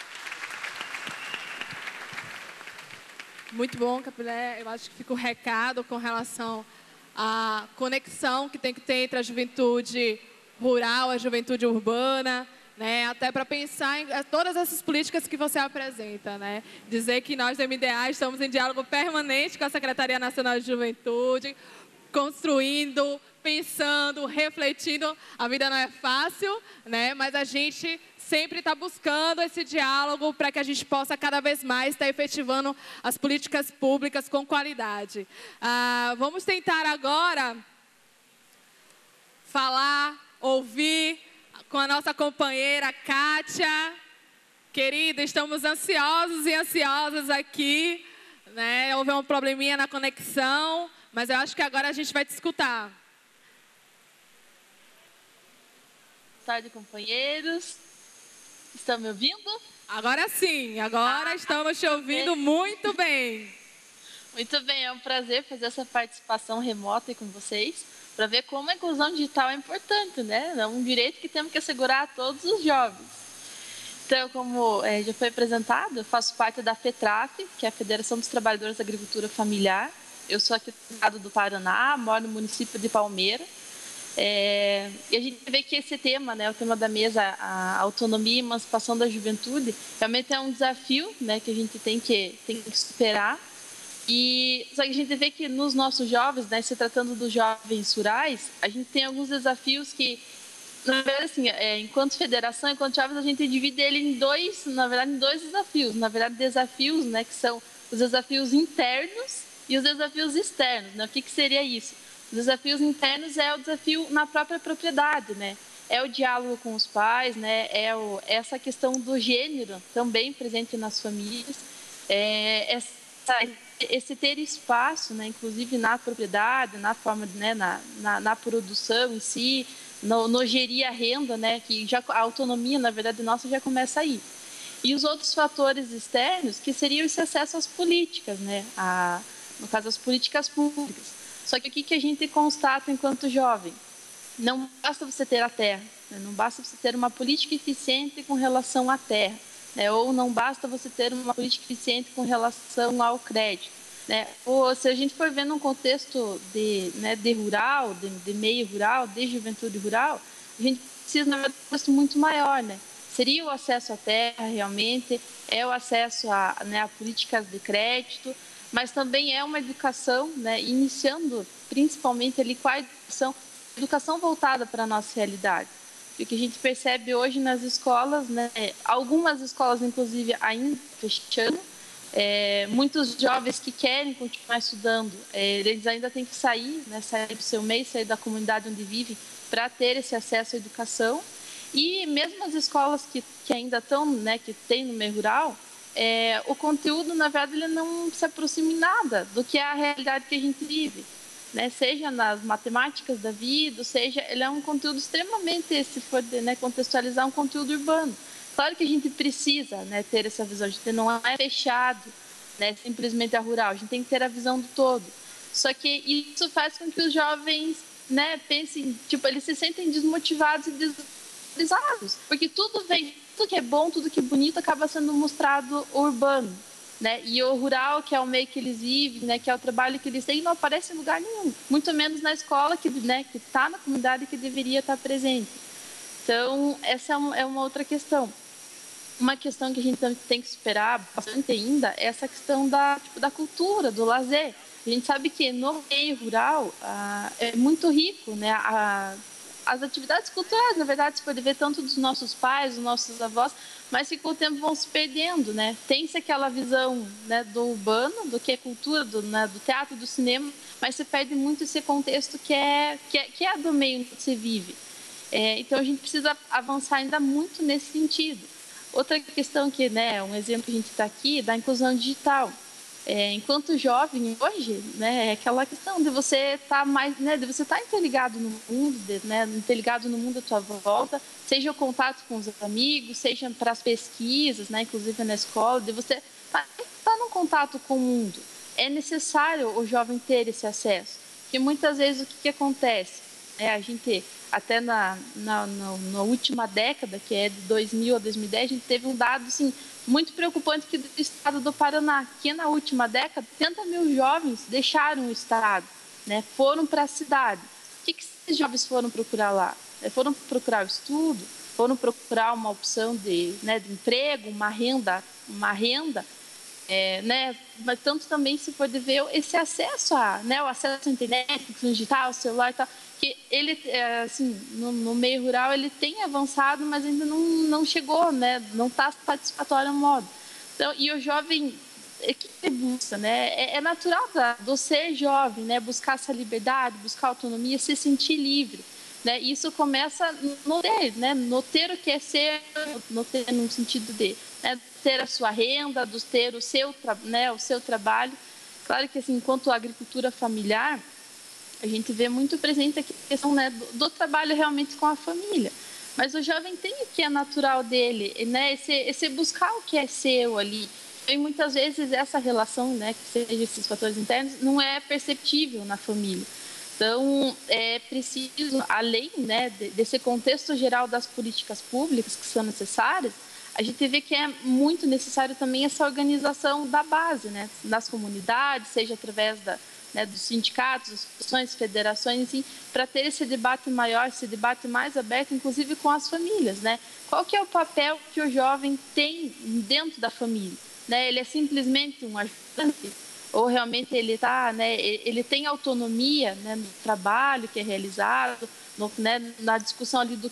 Muito bom, Capilé. Eu acho que fica o recado com relação à conexão que tem que ter entre a juventude rural, a juventude urbana, né? Até para pensar em todas essas políticas que você apresenta, né? Dizer que nós do MDA estamos em diálogo permanente com a Secretaria Nacional de Juventude, construindo, pensando, refletindo. A vida não é fácil, né? Mas a gente sempre está buscando esse diálogo para que a gente possa cada vez mais estar efetivando as políticas públicas com qualidade. Vamos tentar agora falar, ouvir com a nossa companheira Kátia. Querida, estamos ansiosos e ansiosas aqui, né? Houve um probleminha na conexão, mas eu acho que agora a gente vai te escutar. Boa tarde, companheiros. Estão me ouvindo? Agora sim, agora estamos te ouvindo muito bem. Muito bem, é um prazer fazer essa participação remota aí com vocês, para ver como a inclusão digital é importante, né? É um direito que temos que assegurar a todos os jovens. Então, como já foi apresentado, eu faço parte da FETRAF, que é a Federação dos Trabalhadores da Agricultura Familiar. Eu sou aqui do estado do Paraná, moro no município de Palmeira. E a gente vê que esse tema, né, o tema da mesa, a autonomia e emancipação da juventude, realmente é um desafio, né, que a gente tem que superar. Só que a gente vê que nos nossos jovens, né, se tratando dos jovens rurais, a gente tem alguns desafios que, na verdade, assim, enquanto federação, enquanto jovens, a gente divide ele em dois desafios. Na verdade, desafios, né, que são os desafios internos e os desafios externos, né? O que seria isso? Os desafios internos é o desafio na própria propriedade, né? É o diálogo com os pais, né? Essa questão do gênero também presente nas famílias, esse ter espaço, né? Inclusive na propriedade, na forma, né? na produção em si, no gerir a renda, né? Que já a autonomia, na verdade, nossa já começa aí. E os outros fatores externos, que seriam esse acesso às políticas, né? No caso, as políticas públicas. Só que o que a gente constata enquanto jovem? Não basta você ter a terra, né? Não basta você ter uma política eficiente com relação à terra, né? Ou não basta você ter uma política eficiente com relação ao crédito, né? Ou se a gente for vendo um contexto de rural, de meio rural, de juventude rural, a gente precisa, na verdade, de um contexto muito maior, né? Seria o acesso à terra, realmente, é o acesso a políticas de crédito, mas também é uma educação, né, iniciando principalmente ali com a educação voltada para a nossa realidade. E o que a gente percebe hoje nas escolas, né, algumas escolas, inclusive, ainda fechando, muitos jovens que querem continuar estudando, eles ainda têm que sair, né, sair do seu meio, sair da comunidade onde vivem, para ter esse acesso à educação. E mesmo as escolas que ainda estão, né, que tem no meio rural, o conteúdo, na verdade, ele não se aproxima em nada do que é a realidade que a gente vive, né? Seja nas matemáticas da vida, seja, ele é um conteúdo extremamente, se for, né, contextualizar, um conteúdo urbano. Claro que a gente precisa, né, ter essa visão, a gente não é fechado, né, simplesmente a rural, a gente tem que ter a visão do todo. Só que isso faz com que os jovens, né, pensem, tipo, eles se sentem desmotivados e desvalorizados, porque tudo que é bom, tudo que é bonito acaba sendo mostrado urbano, né? E o rural, que é o meio que eles vivem, né, que é o trabalho que eles têm, não aparece em lugar nenhum, muito menos na escola que está na comunidade, que deveria estar presente. Então, essa é uma outra questão. Uma questão que a gente tem que superar bastante ainda é essa questão da cultura, do lazer. A gente sabe que no meio rural é muito rico, né? As atividades culturais, na verdade, se pode ver tanto dos nossos pais, dos nossos avós, mas que com o tempo vão se perdendo, né? Tem-se aquela visão, né, do urbano, do que é cultura, do teatro, do cinema, mas se perde muito esse contexto que é do meio que se vive. Então, a gente precisa avançar ainda muito nesse sentido. Outra questão que, né, um exemplo que a gente está aqui, da inclusão digital. Enquanto jovem hoje, né, é aquela questão de você estar mais, né, de você estar interligado no mundo, né, interligado no mundo à tua volta, seja o contato com os amigos, seja para as pesquisas, né, inclusive na escola, de você estar num contato com o mundo. É necessário o jovem ter esse acesso, porque muitas vezes o que acontece? A gente, até na última década, que é de 2000 a 2010, a gente teve um dado, assim, muito preocupante que do estado do Paraná, que na última década, 80 mil jovens deixaram o estado, né, foram para a cidade. O que esses jovens foram procurar lá? Foram procurar o estudo, foram procurar uma opção de emprego, uma renda, né, mas tanto também se pode ver esse acesso o acesso à internet, digital, celular e tal, que ele, assim, no meio rural ele tem avançado, mas ainda não chegou, né, não está participatório no modo. Então, e o jovem, que ele busca, né, é natural do ser jovem, né, buscar essa liberdade, buscar autonomia, se sentir livre. né? Isso começa no ter, né? No ter o que é ser, no ter no sentido de, né, ter a sua renda, do ter o seu, né, o seu trabalho. Claro que assim, enquanto a agricultura familiar, a gente vê muito presente a questão, né, do trabalho realmente com a família. Mas o jovem tem o que é natural dele, né? Esse buscar o que é seu ali. E muitas vezes essa relação, né, que seja esses fatores internos, não é perceptível na família. Então, é preciso, além, né, desse contexto geral das políticas públicas que são necessárias, a gente vê que é muito necessário também essa organização da base, né, nas comunidades, seja através né, dos sindicatos, associações, federações, assim, para ter esse debate maior, esse debate mais aberto, inclusive com as famílias, né? Qual que é o papel que o jovem tem dentro da família? Né? Ele é simplesmente um ajudante? Ou realmente ele tá, né, ele tem autonomia, né, no trabalho que é realizado, né, na discussão ali do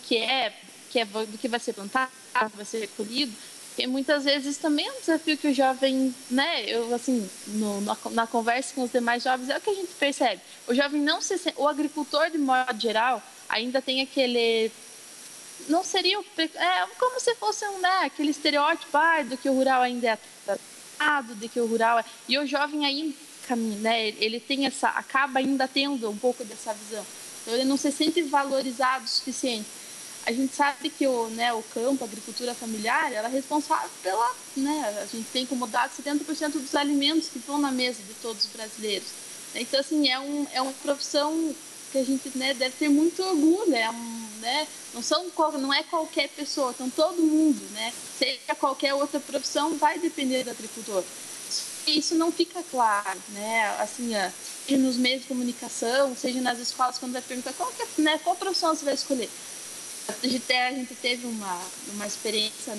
que vai ser plantado, do que vai ser recolhido, porque muitas vezes também é um desafio que o jovem, né, eu assim, na conversa com os demais jovens, é o que a gente percebe. O jovem não se sente, o agricultor de modo geral ainda tem aquele, não seria como se fosse né, aquele estereótipo do que o rural ainda é tratado, de que o rural é, e o jovem aí caminha, né, ele tem acaba ainda tendo um pouco dessa visão. Então ele não se sente valorizado o suficiente. A gente sabe que o campo, a agricultura familiar, ela é responsável pela, né, a gente tem como dado 70% dos alimentos que estão na mesa de todos os brasileiros. Então, assim, é uma profissão que a gente, né, deve ter muito orgulho, né, não é qualquer pessoa, então todo mundo, né, seja qualquer outra profissão, vai depender do agricultor. Isso não fica claro, né, assim, seja nos meios de comunicação, seja nas escolas, quando vai perguntar qual profissão você vai escolher. A gente teve uma experiência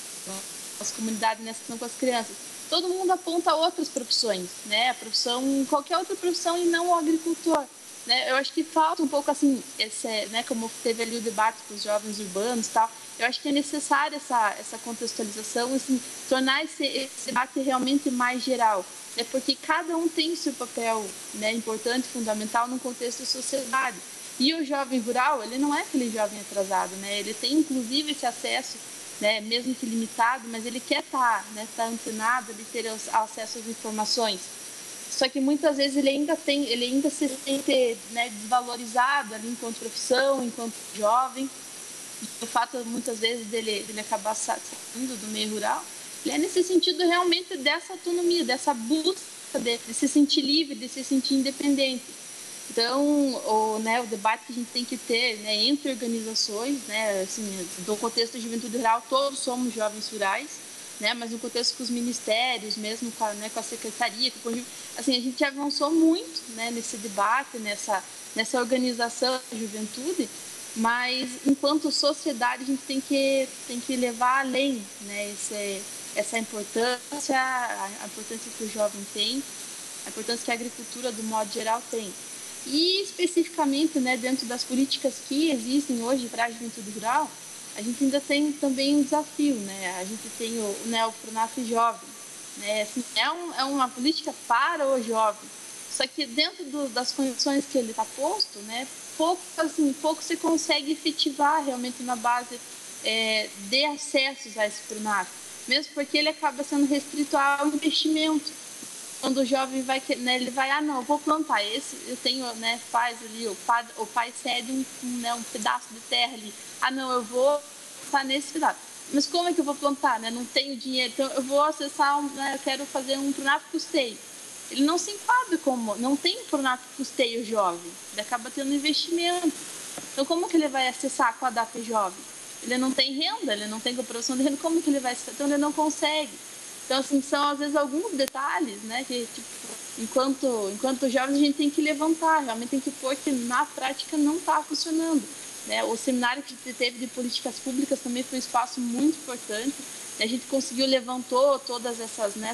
nas comunidades, nessa questão com as crianças. Todo mundo aponta outras profissões, né? Qualquer outra profissão e não o agricultor. Né? Eu acho que falta um pouco assim, né, como teve ali o debate com os jovens urbanos e tal, eu acho que é necessária essa contextualização, assim, tornar esse debate realmente mais geral. Né? Porque cada um tem o seu papel, né, importante, fundamental no contexto da sociedade. E o jovem rural, ele não é aquele jovem atrasado, né? Ele tem, inclusive, esse acesso, né, mesmo que limitado, mas ele quer estar antenado, ele ter acesso às informações. Só que muitas vezes ele ainda se sente, né, desvalorizado ali enquanto profissão, enquanto jovem. O fato, muitas vezes, dele acabar saindo do meio rural, ele é nesse sentido realmente dessa autonomia, dessa busca de se sentir livre, de se sentir independente. Então, o debate que a gente tem que ter, né, entre organizações, né, assim, do contexto da juventude rural, todos somos jovens rurais, né, mas no contexto com os ministérios, mesmo com a secretaria, assim, a gente avançou muito, né, nesse debate, nessa organização da juventude, mas enquanto sociedade a gente tem que levar além, né, essa importância, a importância que o jovem tem, a importância que a agricultura, do modo geral, tem. E especificamente, né, dentro das políticas que existem hoje para a juventude rural, a gente ainda tem também um desafio, né? A gente tem o Pronaf Jovem, né? Assim, é uma política para o jovem, só que dentro das condições que ele está posto, né, pouco se consegue efetivar realmente na base de acessos a esse Pronaf, mesmo porque ele acaba sendo restrito ao investimento. Quando o jovem vai, né, ele vai, não, eu vou plantar eu tenho, né, faz ali, o pai cede um pedaço de terra ali, não, eu vou plantar nesse pedaço, mas como é que eu vou plantar, né, não tenho dinheiro, então eu vou acessar, né, eu quero fazer um Pronaf custeio. Ele não se enquadra não tem Pronaf custeio jovem, ele acaba tendo investimento, então como que ele vai acessar com a DAP jovem? Ele não tem renda, ele não tem comprovação de renda, como que ele vai acessar? Então ele não consegue. Então, assim, são às vezes alguns detalhes, né, que, tipo, enquanto jovens a gente tem que levantar, realmente tem que pôr que na prática não está funcionando. Né? O seminário que teve de políticas públicas também foi um espaço muito importante. A gente levantou todas essas, né,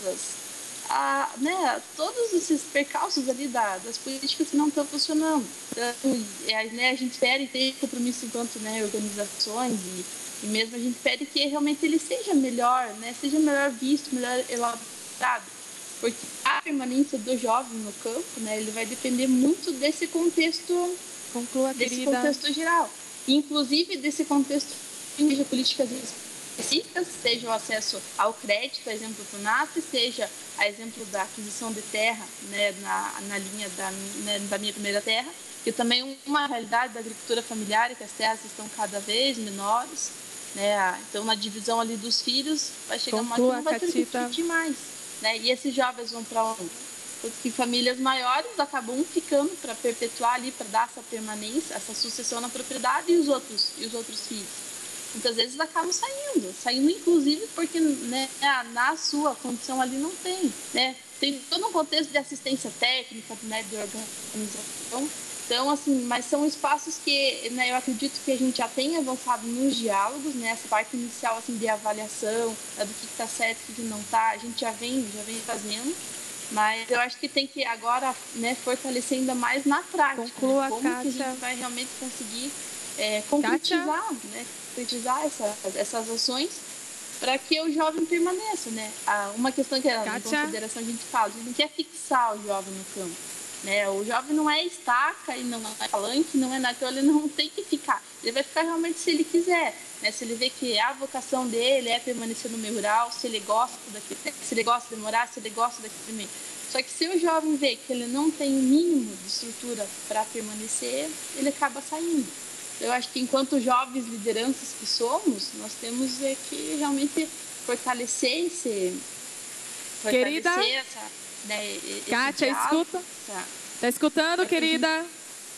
todos esses percalços ali das políticas que não estão funcionando. Então, né, a gente espera e tem compromisso enquanto, né, organizações e mesmo a gente pede que realmente ele seja melhor, né? Seja melhor visto, melhor elaborado. Porque a permanência do jovem no campo, né? Ele vai depender muito desse contexto Conclua, desse querida. contexto geral. Inclusive desse contexto de políticas específicas, seja o acesso ao crédito, a exemplo do NAF, seja a exemplo da aquisição de terra, né, na linha da Minha Primeira Terra, que também é uma realidade da agricultura familiar, que as terras estão cada vez menores, né, então na divisão ali dos filhos vai chegar uma hora que não vai ter que discutir mais, né, e esses jovens vão para onde? Porque famílias maiores acabam ficando para perpetuar ali, para dar essa permanência, essa sucessão na propriedade, e os outros filhos. Muitas vezes acabam saindo inclusive porque, né, na sua condição ali não tem, né? Tem todo um contexto de assistência técnica, né, de organização. Então, assim, mas são espaços que, né, eu acredito que a gente já tem avançado nos diálogos, né, essa parte inicial assim, de avaliação, né, do que está certo e o que não está, a gente já vem fazendo. Mas eu acho que tem que agora, né, fortalecer ainda mais na prática. Conclua, né? Como Kátia. que a gente vai realmente conseguir concretizar, né, essas ações para que o jovem permaneça, né? Uma questão que na consideração a gente fala, a gente não quer fixar o jovem no campo, né? O jovem não é estaca e não é palanque, não é nada, então ele não tem que ficar. Ele vai ficar realmente se ele quiser, né? Se ele vê que a vocação dele é permanecer no meio rural, se ele gosta daquilo, se ele gosta de morar, se ele gosta daquilo também. Só que se o jovem vê que ele não tem o mínimo de estrutura para permanecer, ele acaba saindo. Eu acho que enquanto jovens lideranças que somos, nós temos que realmente fortalecer Querida, Kátia, escuta? Tá escutando, querida?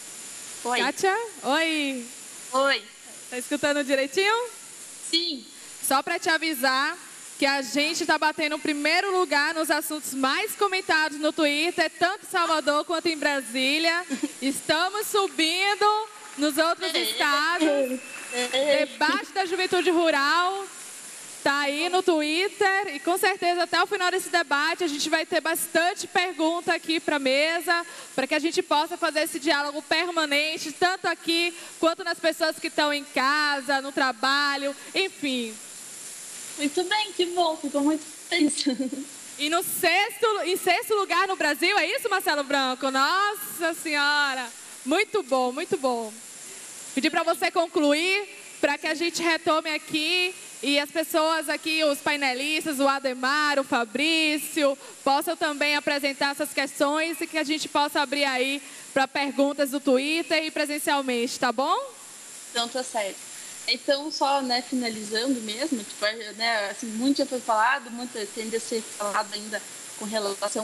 Oi. Kátia? Oi. Oi. Tá escutando direitinho? Sim. Só para te avisar que a gente está batendo o primeiro lugar nos assuntos mais comentados no Twitter, tanto em Salvador quanto em Brasília. Estamos subindo nos outros estados. Debate da Juventude Rural está aí no Twitter. E com certeza até o final desse debate a gente vai ter bastante pergunta aqui para a mesa, para que a gente possa fazer esse diálogo permanente, tanto aqui quanto nas pessoas que estão em casa, no trabalho, enfim. Muito bem, que bom, ficou muito feliz. E em sexto lugar no Brasil, é isso, Marcelo Branco? Nossa Senhora! Muito bom, muito bom. Pedir para você concluir, para que a gente retome aqui e as pessoas aqui, os painelistas, o Ademar, o Fabrício, possam também apresentar essas questões e que a gente possa abrir aí para perguntas do Twitter e presencialmente, tá bom? Então, tá certo. Então, só, né, finalizando mesmo, tipo, né, assim, muito já foi falado, muito tende a ser falado ainda com relação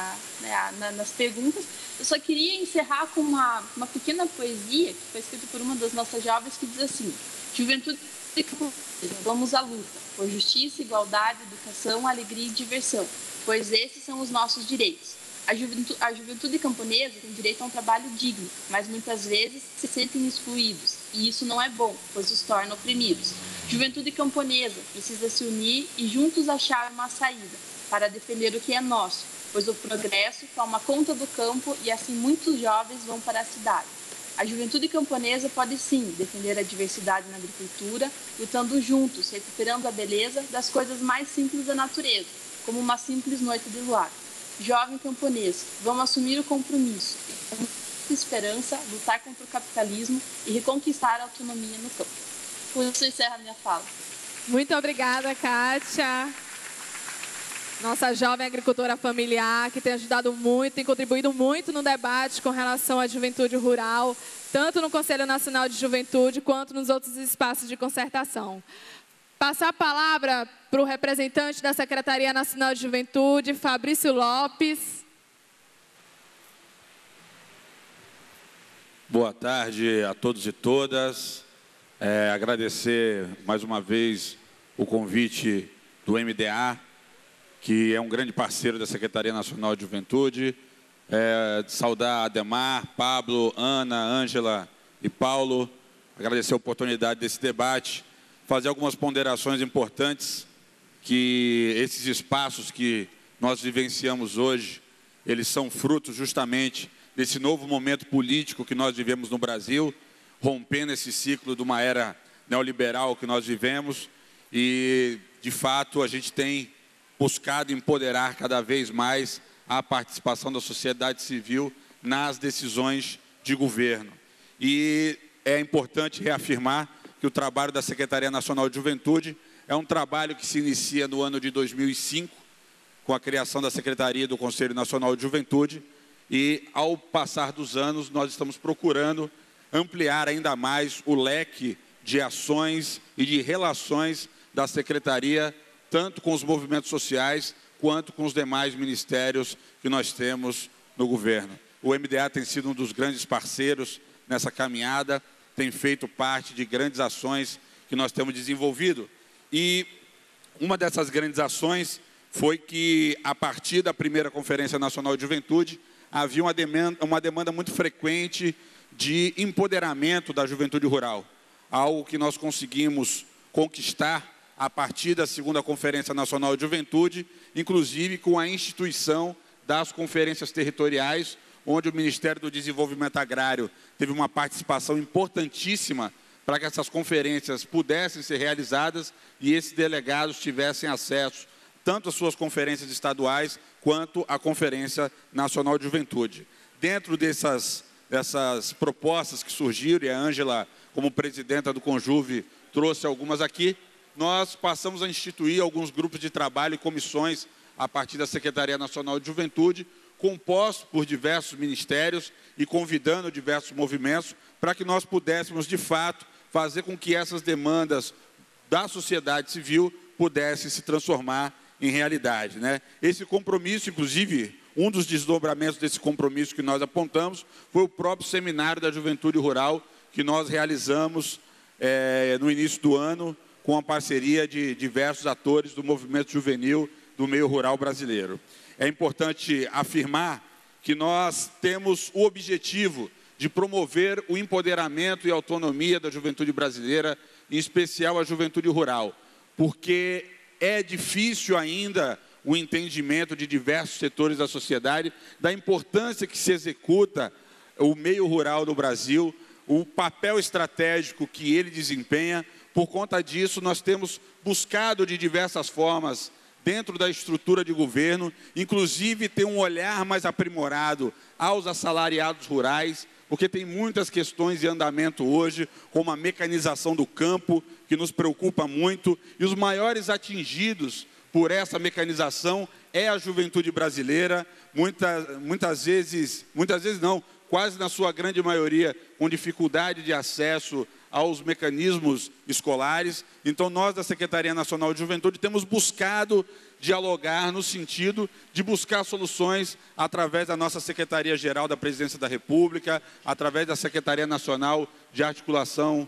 nas perguntas. Eu só queria encerrar com uma pequena poesia que foi escrita por uma das nossas jovens que diz assim: juventude, vamos à luta, por justiça, igualdade, educação, alegria e diversão, pois esses são os nossos direitos. A juventude camponesa tem direito a um trabalho digno, mas muitas vezes se sentem excluídos, e isso não é bom, pois os torna oprimidos. Juventude camponesa precisa se unir e juntos achar uma saída para defender o que é nosso, pois o progresso toma conta do campo e assim muitos jovens vão para a cidade. A juventude camponesa pode sim defender a diversidade na agricultura, lutando juntos, recuperando a beleza das coisas mais simples da natureza, como uma simples noite de luar. Jovem camponês, vamos assumir o compromisso, com esperança, lutar contra o capitalismo e reconquistar a autonomia no campo. Por isso eu encerro a minha fala. Muito obrigada, Kátia. Nossa jovem agricultora familiar, que tem ajudado muito, tem contribuído muito no debate com relação à juventude rural, tanto no Conselho Nacional de Juventude, quanto nos outros espaços de concertação. Passar a palavra para o representante da Secretaria Nacional de Juventude, Fabrício Lopes. Boa tarde a todos e todas. Agradecer mais uma vez o convite do MDA, que é um grande parceiro da Secretaria Nacional de Juventude. Saudar Ademar, Pablo, Ana, Ângela e Paulo. Agradecer a oportunidade desse debate. Fazer algumas ponderações importantes, que esses espaços que nós vivenciamos hoje, eles são frutos justamente desse novo momento político que nós vivemos no Brasil, rompendo esse ciclo de uma era neoliberal que nós vivemos e, de fato, a gente tem buscado empoderar cada vez mais a participação da sociedade civil nas decisões de governo. e é importante reafirmar que o trabalho da Secretaria Nacional de Juventude é um trabalho que se inicia no ano de 2005, com a criação da Secretaria do Conselho Nacional de Juventude, e ao passar dos anos nós estamos procurando ampliar ainda mais o leque de ações e de relações da Secretaria, tanto com os movimentos sociais, quanto com os demais ministérios que nós temos no governo. O MDA tem sido um dos grandes parceiros nessa caminhada, tem feito parte de grandes ações que nós temos desenvolvido. E uma dessas grandes ações foi que, a partir da primeira Conferência Nacional de Juventude, havia uma demanda muito frequente de empoderamento da juventude rural, algo que nós conseguimos conquistar a partir da segunda Conferência Nacional de Juventude, inclusive com a instituição das conferências territoriais, onde o Ministério do Desenvolvimento Agrário teve uma participação importantíssima para que essas conferências pudessem ser realizadas e esses delegados tivessem acesso tanto às suas conferências estaduais quanto à Conferência Nacional de Juventude. Dentro dessas propostas que surgiram, e a Ângela, como presidenta do Conjuve, trouxe algumas aqui, nós passamos a instituir alguns grupos de trabalho e comissões a partir da Secretaria Nacional de Juventude, compostos por diversos ministérios e convidando diversos movimentos para que nós pudéssemos, de fato, fazer com que essas demandas da sociedade civil pudessem se transformar em realidade, né? Esse compromisso, inclusive, um dos desdobramentos desse compromisso que nós apontamos foi o próprio Seminário da Juventude Rural que nós realizamos no início do ano com a parceria de diversos atores do movimento juvenil do meio rural brasileiro. É importante afirmar que nós temos o objetivo de promover o empoderamento e autonomia da juventude brasileira, em especial a juventude rural, porque é difícil ainda o entendimento de diversos setores da sociedade da importância que se executa o meio rural no Brasil, o papel estratégico que ele desempenha. Por conta disso, nós temos buscado de diversas formas, dentro da estrutura de governo, inclusive ter um olhar mais aprimorado aos assalariados rurais, porque tem muitas questões em andamento hoje, como a mecanização do campo, que nos preocupa muito, e os maiores atingidos por essa mecanização é a juventude brasileira, muitas vezes não, quase na sua grande maioria, com dificuldade de acesso aos mecanismos escolares. Então, nós da Secretaria Nacional de Juventude temos buscado dialogar no sentido de buscar soluções através da nossa Secretaria-Geral da Presidência da República, através da Secretaria Nacional de Articulação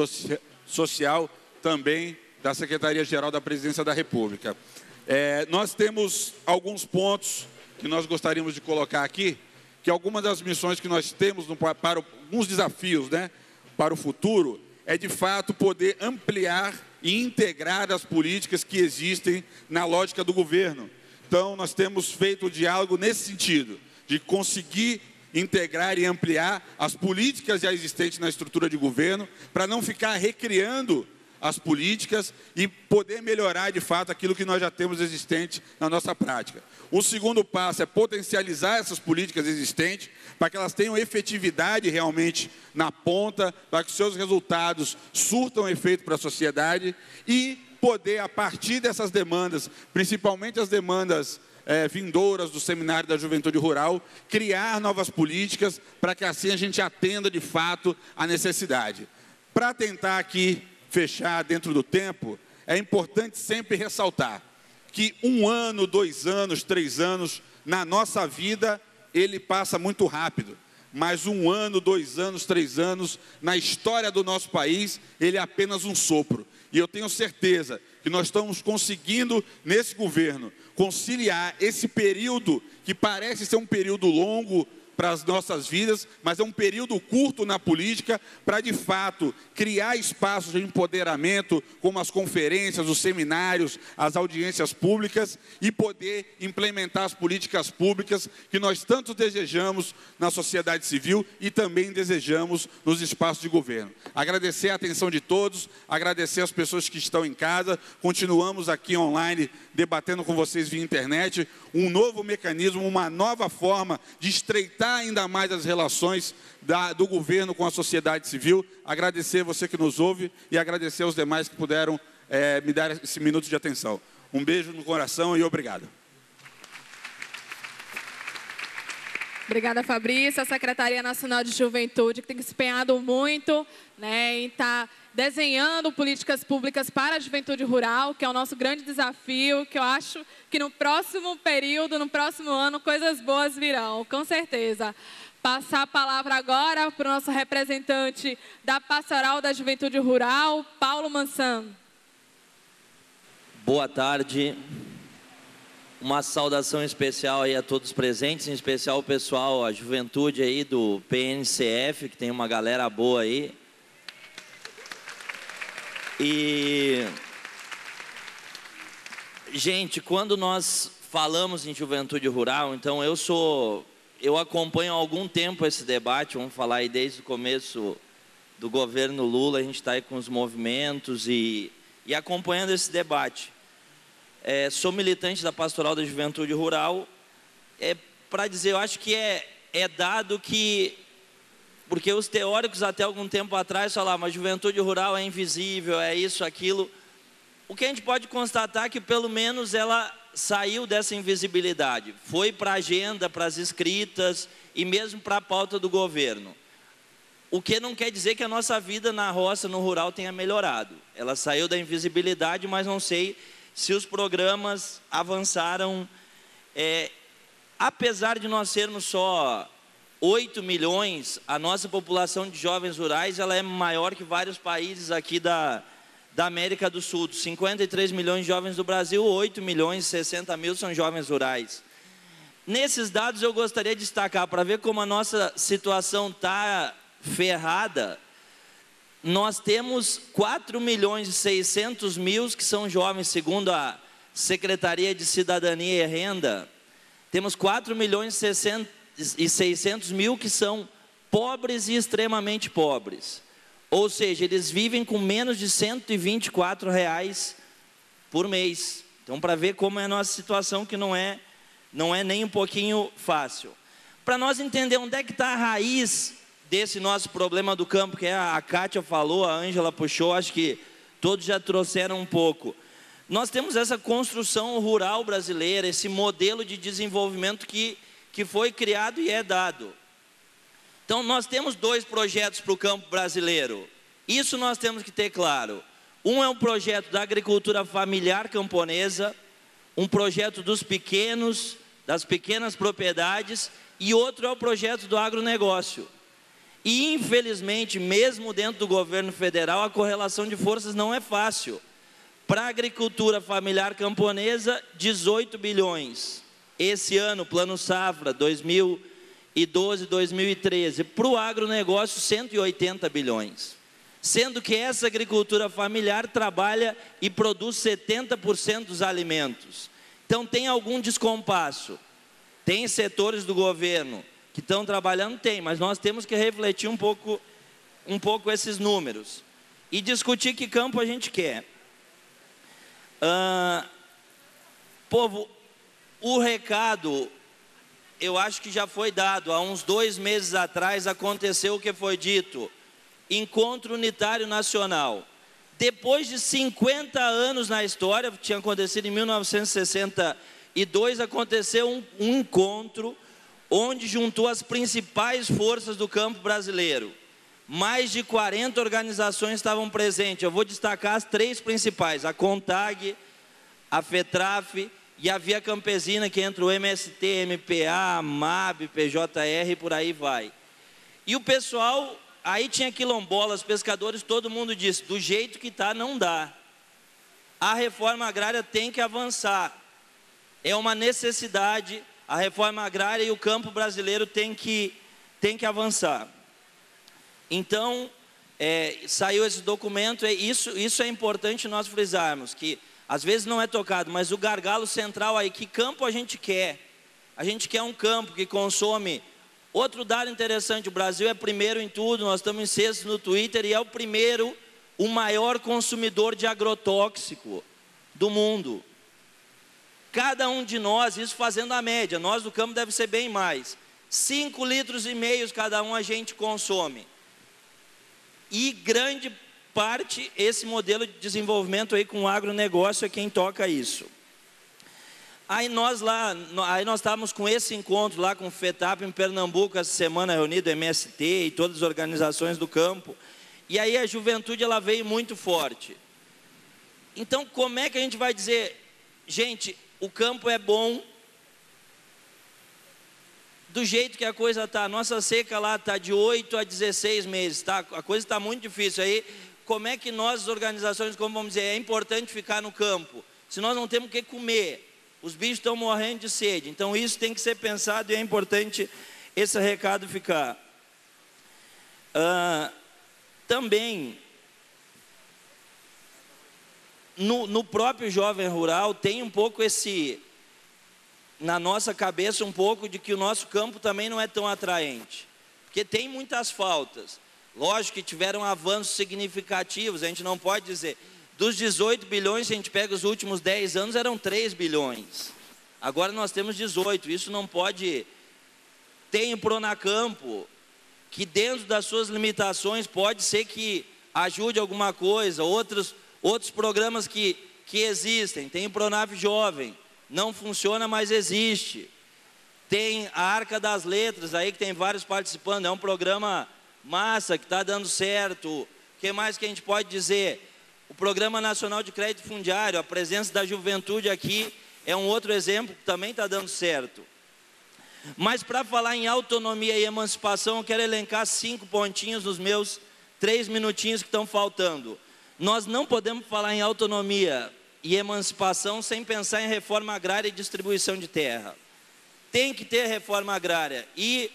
Social, também da Secretaria-Geral da Presidência da República. Nós temos alguns pontos que nós gostaríamos de colocar aqui, que algumas das missões que nós temos para alguns desafios, né, para o futuro, é de fato poder ampliar e integrar as políticas que existem na lógica do governo. Então, nós temos feito o diálogo nesse sentido, de conseguir integrar e ampliar as políticas já existentes na estrutura de governo, para não ficar recriando as políticas e poder melhorar, de fato, aquilo que nós já temos existente na nossa prática. O segundo passo é potencializar essas políticas existentes para que elas tenham efetividade realmente na ponta, para que seus resultados surtam efeito para a sociedade e poder, a partir dessas demandas, principalmente as demandas vindouras do Seminário da Juventude Rural, criar novas políticas para que assim a gente atenda, de fato, a necessidade. Para tentar aqui fechar dentro do tempo, é importante sempre ressaltar que 1 ano, 2 anos, 3 anos, na nossa vida, ele passa muito rápido. Mas 1 ano, 2 anos, 3 anos, na história do nosso país, ele é apenas um sopro. E eu tenho certeza que nós estamos conseguindo, nesse governo, conciliar esse período, que parece ser um período longo para as nossas vidas, mas é um período curto na política, para de fato criar espaços de empoderamento, como as conferências, os seminários, as audiências públicas, e poder implementar as políticas públicas que nós tanto desejamos na sociedade civil e também desejamos nos espaços de governo. Agradecer a atenção de todos, agradecer as pessoas que estão em casa, continuamos aqui online debatendo com vocês via internet, um novo mecanismo, uma nova forma de estreitar estreitar ainda mais as relações do governo com a sociedade civil. Agradecer você que nos ouve e agradecer aos demais que puderam me dar esse minuto de atenção. Um beijo no coração e obrigado. Obrigada, Fabrício. A Secretaria Nacional de Juventude, que tem se empenhado muito, né, em estar desenhando políticas públicas para a juventude rural, que é o nosso grande desafio, que eu acho que no próximo período, no próximo ano, coisas boas virão, com certeza. Passar a palavra agora para o nosso representante da Pastoral da Juventude Rural, Paulo Mansan. Boa tarde. Uma saudação especial aí a todos presentes, em especial o pessoal, a juventude aí do PNCF, que tem uma galera boa aí. E, gente, quando nós falamos em juventude rural, então eu acompanho há algum tempo esse debate, vamos falar aí desde o começo do governo Lula, a gente está aí com os movimentos e acompanhando esse debate. Sou militante da Pastoral da Juventude Rural, para dizer, eu acho que é dado que, porque os teóricos até algum tempo atrás falavam, a juventude rural é invisível, é isso, aquilo. O que a gente pode constatar é que pelo menos ela saiu dessa invisibilidade, foi para a agenda, para as escritas e mesmo para a pauta do governo. O que não quer dizer que a nossa vida na roça, no rural, tenha melhorado. Ela saiu da invisibilidade, mas não sei se os programas avançaram, apesar de nós sermos só 8 milhões, a nossa população de jovens rurais ela é maior que vários países aqui da América do Sul. 53 milhões de jovens do Brasil, 8 milhões e 60 mil são jovens rurais. Nesses dados eu gostaria de destacar, para ver como a nossa situação está ferrada, nós temos 4 milhões e 600 mil que são jovens, segundo a Secretaria de Cidadania e Renda. Temos 4 milhões e 600 mil que são pobres e extremamente pobres. Ou seja, eles vivem com menos de R$124 por mês. Então, para ver como é a nossa situação, que não é nem um pouquinho fácil. Para nós entender onde é que está a raiz desse nosso problema do campo, que a Kátia falou, a Ângela puxou, acho que todos já trouxeram um pouco. Nós temos essa construção rural brasileira, esse modelo de desenvolvimento que foi criado e é dado. Então, nós temos 2 projetos para o campo brasileiro. Isso nós temos que ter claro. Um é um projeto da agricultura familiar camponesa, um projeto dos pequenos, das pequenas propriedades, e outro é o projeto do agronegócio. E, infelizmente, mesmo dentro do governo federal, a correlação de forças não é fácil. Para a agricultura familiar camponesa, 18 bilhões. Esse ano, Plano Safra, 2012, 2013. Para o agronegócio, 180 bilhões. Sendo que essa agricultura familiar trabalha e produz 70% dos alimentos. Então, tem algum descompasso. Tem setores do governo que estão trabalhando, tem, mas nós temos que refletir um pouco esses números e discutir que campo a gente quer. Povo, o recado, eu acho que já foi dado. Há uns 2 meses atrás aconteceu o que foi dito, Encontro Unitário Nacional. Depois de 50 anos na história, tinha acontecido em 1962, aconteceu um encontro onde juntou as principais forças do campo brasileiro. Mais de 40 organizações estavam presentes. Eu vou destacar as 3 principais, a CONTAG, a FETRAF e a Via Campesina, que entra o MST, MPA, MAB, PJR e por aí vai. E o pessoal, aí tinha quilombolas, pescadores, todo mundo disse, do jeito que está não dá. A reforma agrária tem que avançar. É uma necessidade. A reforma agrária e o campo brasileiro tem que avançar. Então, saiu esse documento, isso é importante nós frisarmos, que às vezes não é tocado, mas o gargalo central aí, que campo a gente quer? A gente quer um campo que consome. Outro dado interessante, o Brasil é primeiro em tudo, nós estamos em 6º no Twitter, e é o maior consumidor de agrotóxico do mundo. Cada um de nós, isso fazendo a média, nós do campo deve ser bem mais, 5,5 litros cada um a gente consome. E grande parte, esse modelo de desenvolvimento aí com o agronegócio é quem toca isso. Aí nós estávamos com esse encontro lá com o FETAP em Pernambuco, essa semana reunido, MST e todas as organizações do campo. E aí a juventude ela veio muito forte. Então como é que a gente vai dizer, gente, o campo é bom, do jeito que a coisa está, a nossa seca lá está de 8 a 16 meses, tá? A coisa está muito difícil aí. Como é que nós, as organizações, como vamos dizer, é importante ficar no campo, se nós não temos o que comer, os bichos estão morrendo de sede. Então isso tem que ser pensado e é importante esse recado ficar. Também, no próprio jovem rural, tem um pouco na nossa cabeça um pouco de que o nosso campo também não é tão atraente, porque tem muitas faltas. Lógico que tiveram avanços significativos, a gente não pode dizer, dos 18 bilhões, se a gente pega os últimos 10 anos, eram 3 bilhões. Agora nós temos 18, isso não pode... Tem o Pronacampo, que dentro das suas limitações pode ser que ajude alguma coisa, outros programas que existem, tem o Pronaf Jovem, não funciona, mas existe. Tem a Arca das Letras, aí que tem vários participando, é um programa massa, que está dando certo. O que mais que a gente pode dizer? O Programa Nacional de Crédito Fundiário, a presença da juventude aqui é um outro exemplo que também está dando certo. Mas para falar em autonomia e emancipação, eu quero elencar 5 pontinhos nos meus 3 minutinhos que estão faltando. Nós não podemos falar em autonomia e emancipação sem pensar em reforma agrária e distribuição de terra. Tem que ter reforma agrária. E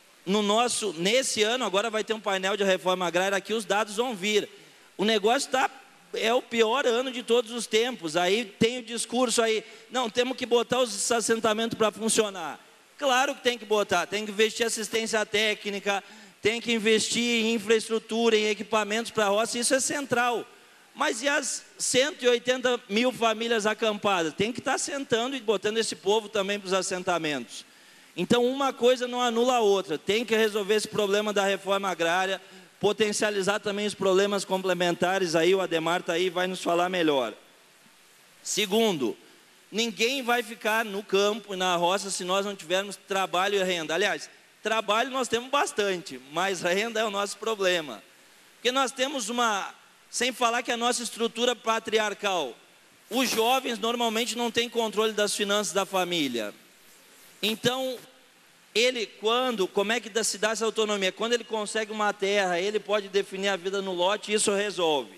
nesse ano, agora vai ter um painel de reforma agrária, aqui os dados vão vir. O negócio é o pior ano de todos os tempos. Aí tem o discurso aí, não, temos que botar os assentamentos para funcionar. Claro que tem que botar, tem que investir em assistência técnica, tem que investir em infraestrutura, em equipamentos para a roça, isso é central. Mas e as 180 mil famílias acampadas? Tem que estar assentando e botando esse povo também para os assentamentos. Então uma coisa não anula a outra, tem que resolver esse problema da reforma agrária, potencializar também os problemas complementares, aí o Ademar está aí e vai nos falar melhor. Segundo, ninguém vai ficar no campo e na roça se nós não tivermos trabalho e renda. Aliás, trabalho nós temos bastante, mas renda é o nosso problema. Porque nós temos sem falar que a nossa estrutura patriarcal, os jovens normalmente não têm controle das finanças da família. Então, como é que se dá essa autonomia? Quando ele consegue uma terra, ele pode definir a vida no lote e isso resolve.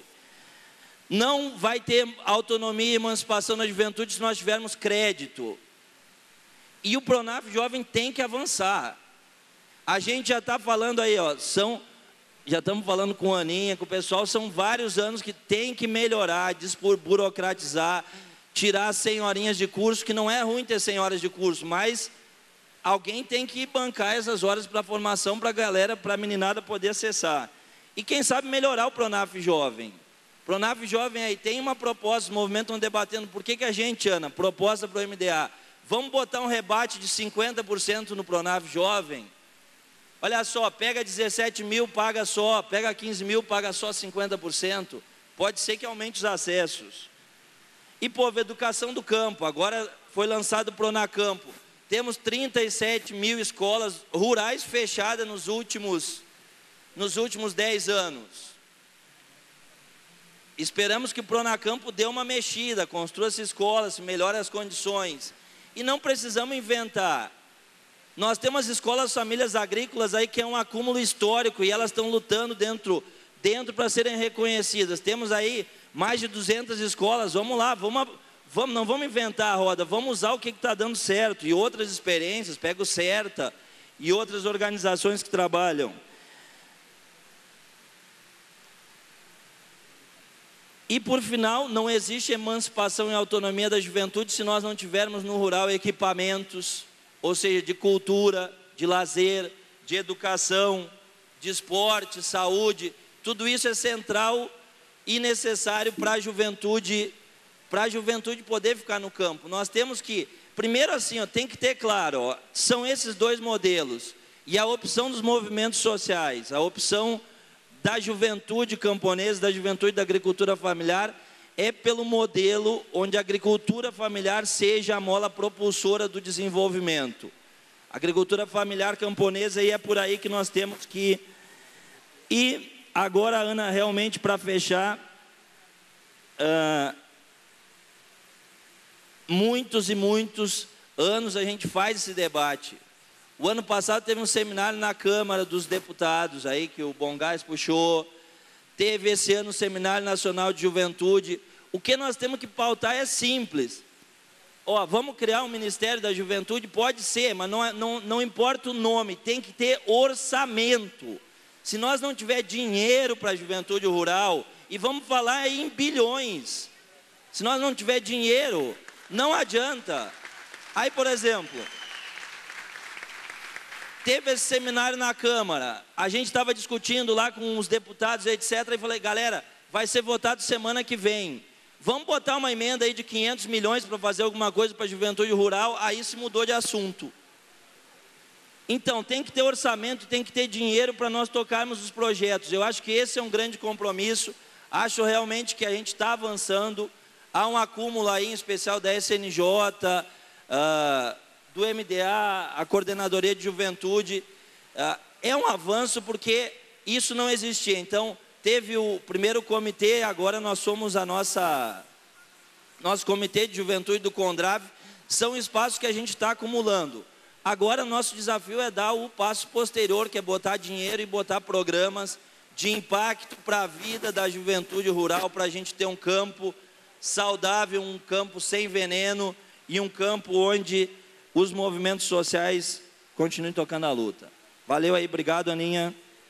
Não vai ter autonomia e emancipação na juventude se nós tivermos crédito. E o Pronaf Jovem tem que avançar. A gente já está falando aí, já estamos falando com a Aninha, com o pessoal, são vários anos que tem que melhorar, desburocratizar, tirar 100 horinhas de curso, que não é ruim ter 100 horas de curso, mas alguém tem que bancar essas horas para formação para a galera, para a meninada poder acessar. E quem sabe melhorar o Pronaf Jovem. Pronaf Jovem aí tem uma proposta, os movimentos estão debatendo, por que a gente, Ana, proposta para o MDA, vamos botar um rebate de 50% no Pronaf Jovem? Olha só, pega 17 mil, paga só, pega 15 mil, paga só 50%, pode ser que aumente os acessos. E, povo, educação do campo, agora foi lançado o Pronacampo, temos 37 mil escolas rurais fechadas nos últimos 10 anos. Esperamos que o Pronacampo dê uma mexida, construa essa escola, se melhore as condições. E não precisamos inventar. Nós temos as escolas famílias agrícolas aí que é um acúmulo histórico e elas estão lutando dentro para serem reconhecidas. Temos aí mais de 200 escolas, vamos lá, não vamos inventar a roda, vamos usar o que está dando certo. E outras experiências, pega o CERTA e outras organizações que trabalham. E por final, não existe emancipação e autonomia da juventude se nós não tivermos no rural equipamentos, ou seja, de cultura, de lazer, de educação, de esporte, saúde. Tudo isso é central e necessário para a juventude poder ficar no campo. Nós temos que primeiro assim, ó, tem que ter claro, ó, são esses dois modelos. E a opção dos movimentos sociais, a opção da juventude camponesa, da juventude da agricultura familiar, é pelo modelo onde a agricultura familiar seja a mola propulsora do desenvolvimento. A agricultura familiar camponesa, e é por aí que nós temos que ir. E agora, Ana, realmente para fechar, muitos e muitos anos a gente faz esse debate. O ano passado teve um seminário na Câmara dos Deputados, aí que o Bongás puxou. Teve esse ano o Seminário Nacional de Juventude. O que nós temos que pautar é simples. Ó, vamos criar um Ministério da Juventude? Pode ser, mas não importa o nome, tem que ter orçamento. Se nós não tiver dinheiro para a juventude rural, e vamos falar em bilhões, se nós não tiver dinheiro, não adianta. Aí, por exemplo, teve esse seminário na Câmara, a gente estava discutindo lá com os deputados, etc., e falei, galera, vai ser votado semana que vem. Vamos botar uma emenda aí de 500 milhões para fazer alguma coisa para a juventude rural, aí se mudou de assunto. Então, tem que ter orçamento, tem que ter dinheiro para nós tocarmos os projetos. Eu acho que esse é um grande compromisso. Acho realmente que a gente está avançando. Há um acúmulo aí, em especial da SNJ, do MDA, a Coordenadoria de Juventude. É um avanço porque isso não existia. Então, teve o primeiro comitê, agora nós somos nosso comitê de juventude do CONDRAV. São espaços que a gente está acumulando. Agora, nosso desafio é dar o passo posterior, que é botar dinheiro e botar programas de impacto para a vida da juventude rural, para a gente ter um campo saudável, um campo sem veneno e um campo onde os movimentos sociais continuem tocando a luta. Valeu aí, obrigado, Aninha.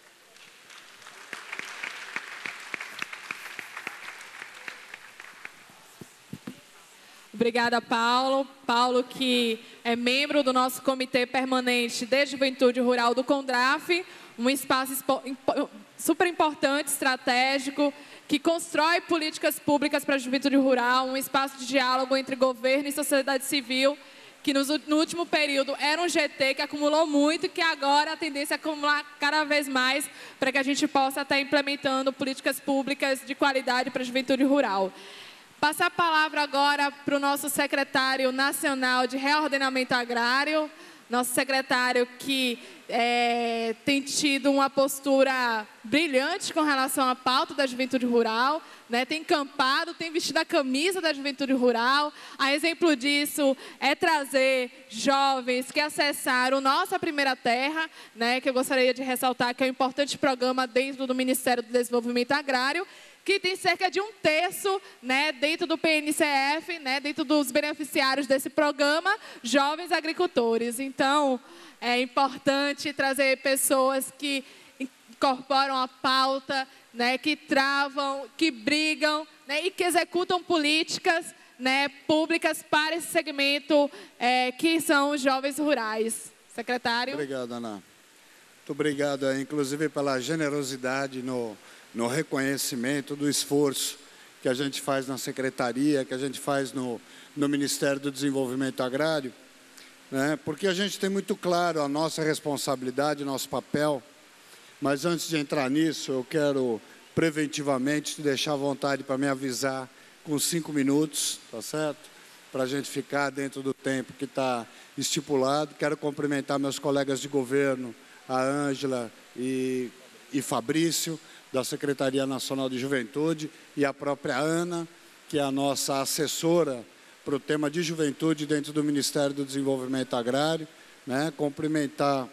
Obrigada, Paulo. Paulo, que é membro do nosso Comitê Permanente de Juventude Rural do CONDRAF, um espaço super importante, estratégico, que constrói políticas públicas para a juventude rural, um espaço de diálogo entre governo e sociedade civil, que no último período era um GT que acumulou muito e que agora a tendência é acumular cada vez mais para que a gente possa estar implementando políticas públicas de qualidade para a juventude rural. Passar a palavra agora para o nosso secretário nacional de reordenamento agrário, nosso secretário que tem tido uma postura brilhante com relação à pauta da juventude rural, né? Tem campado, tem vestido a camisa da juventude rural. A exemplo disso é trazer jovens que acessaram Nossa Primeira Terra, né? Que eu gostaria de ressaltar que é um importante programa dentro do Ministério do Desenvolvimento Agrário, que tem cerca de 1/3, né, dentro do PNCF, né, dentro dos beneficiários desse programa, jovens agricultores. Então, é importante trazer pessoas que incorporam a pauta, né, que travam, que brigam, né, e que executam políticas, né, públicas para esse segmento que são os jovens rurais. Secretário. Obrigado, Ana. Muito obrigado, inclusive, pela generosidade no reconhecimento do esforço que a gente faz na Secretaria, que a gente faz no Ministério do Desenvolvimento Agrário, né? Porque a gente tem muito claro a nossa responsabilidade, o nosso papel, mas antes de entrar nisso, eu quero preventivamente te deixar à vontade para me avisar com 5 minutos, tá certo? Para a gente ficar dentro do tempo que está estipulado. Quero cumprimentar meus colegas de governo, a Ângela e Fabrício, da Secretaria Nacional de Juventude, e a própria Ana, que é a nossa assessora para o tema de juventude dentro do Ministério do Desenvolvimento Agrário, né? Cumprimentar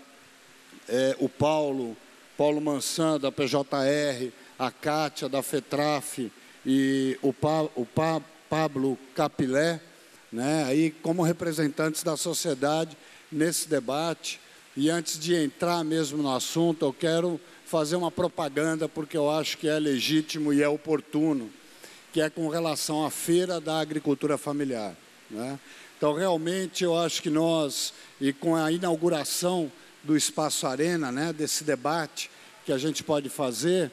o Paulo Mansan, da PJR, a Kátia, da FETRAF, e o Pablo Capilé, né? Aí como representantes da sociedade nesse debate. E antes de entrar mesmo no assunto, eu quero fazer uma propaganda, porque eu acho que é legítimo e é oportuno, que é com relação à Feira da Agricultura Familiar, né? Então, realmente, eu acho que nós, e com a inauguração do Espaço Arena, né, desse debate que a gente pode fazer,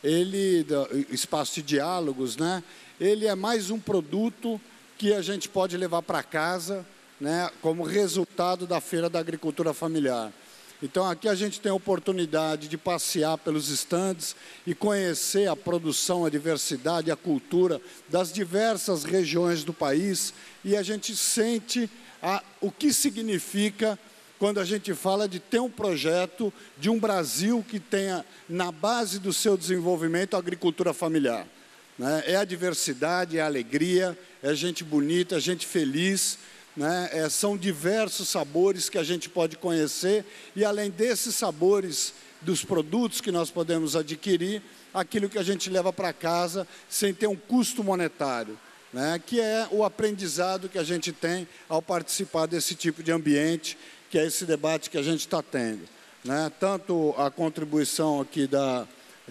espaço de diálogos, né, ele é mais um produto que a gente pode levar para casa né, como resultado da Feira da Agricultura Familiar. Então, aqui a gente tem a oportunidade de passear pelos estandes e conhecer a produção, a diversidade, a cultura das diversas regiões do país, e a gente sente o que significa quando a gente fala de ter um projeto de um Brasil que tenha na base do seu desenvolvimento a agricultura familiar, né? É a diversidade, é a alegria, é gente bonita, é gente feliz, né? São diversos sabores que a gente pode conhecer, e além desses sabores dos produtos que nós podemos adquirir, aquilo que a gente leva para casa sem ter um custo monetário, né? Que é o aprendizado que a gente tem ao participar desse tipo de ambiente, que é esse debate que a gente está tendo, né? Tanto a contribuição aqui da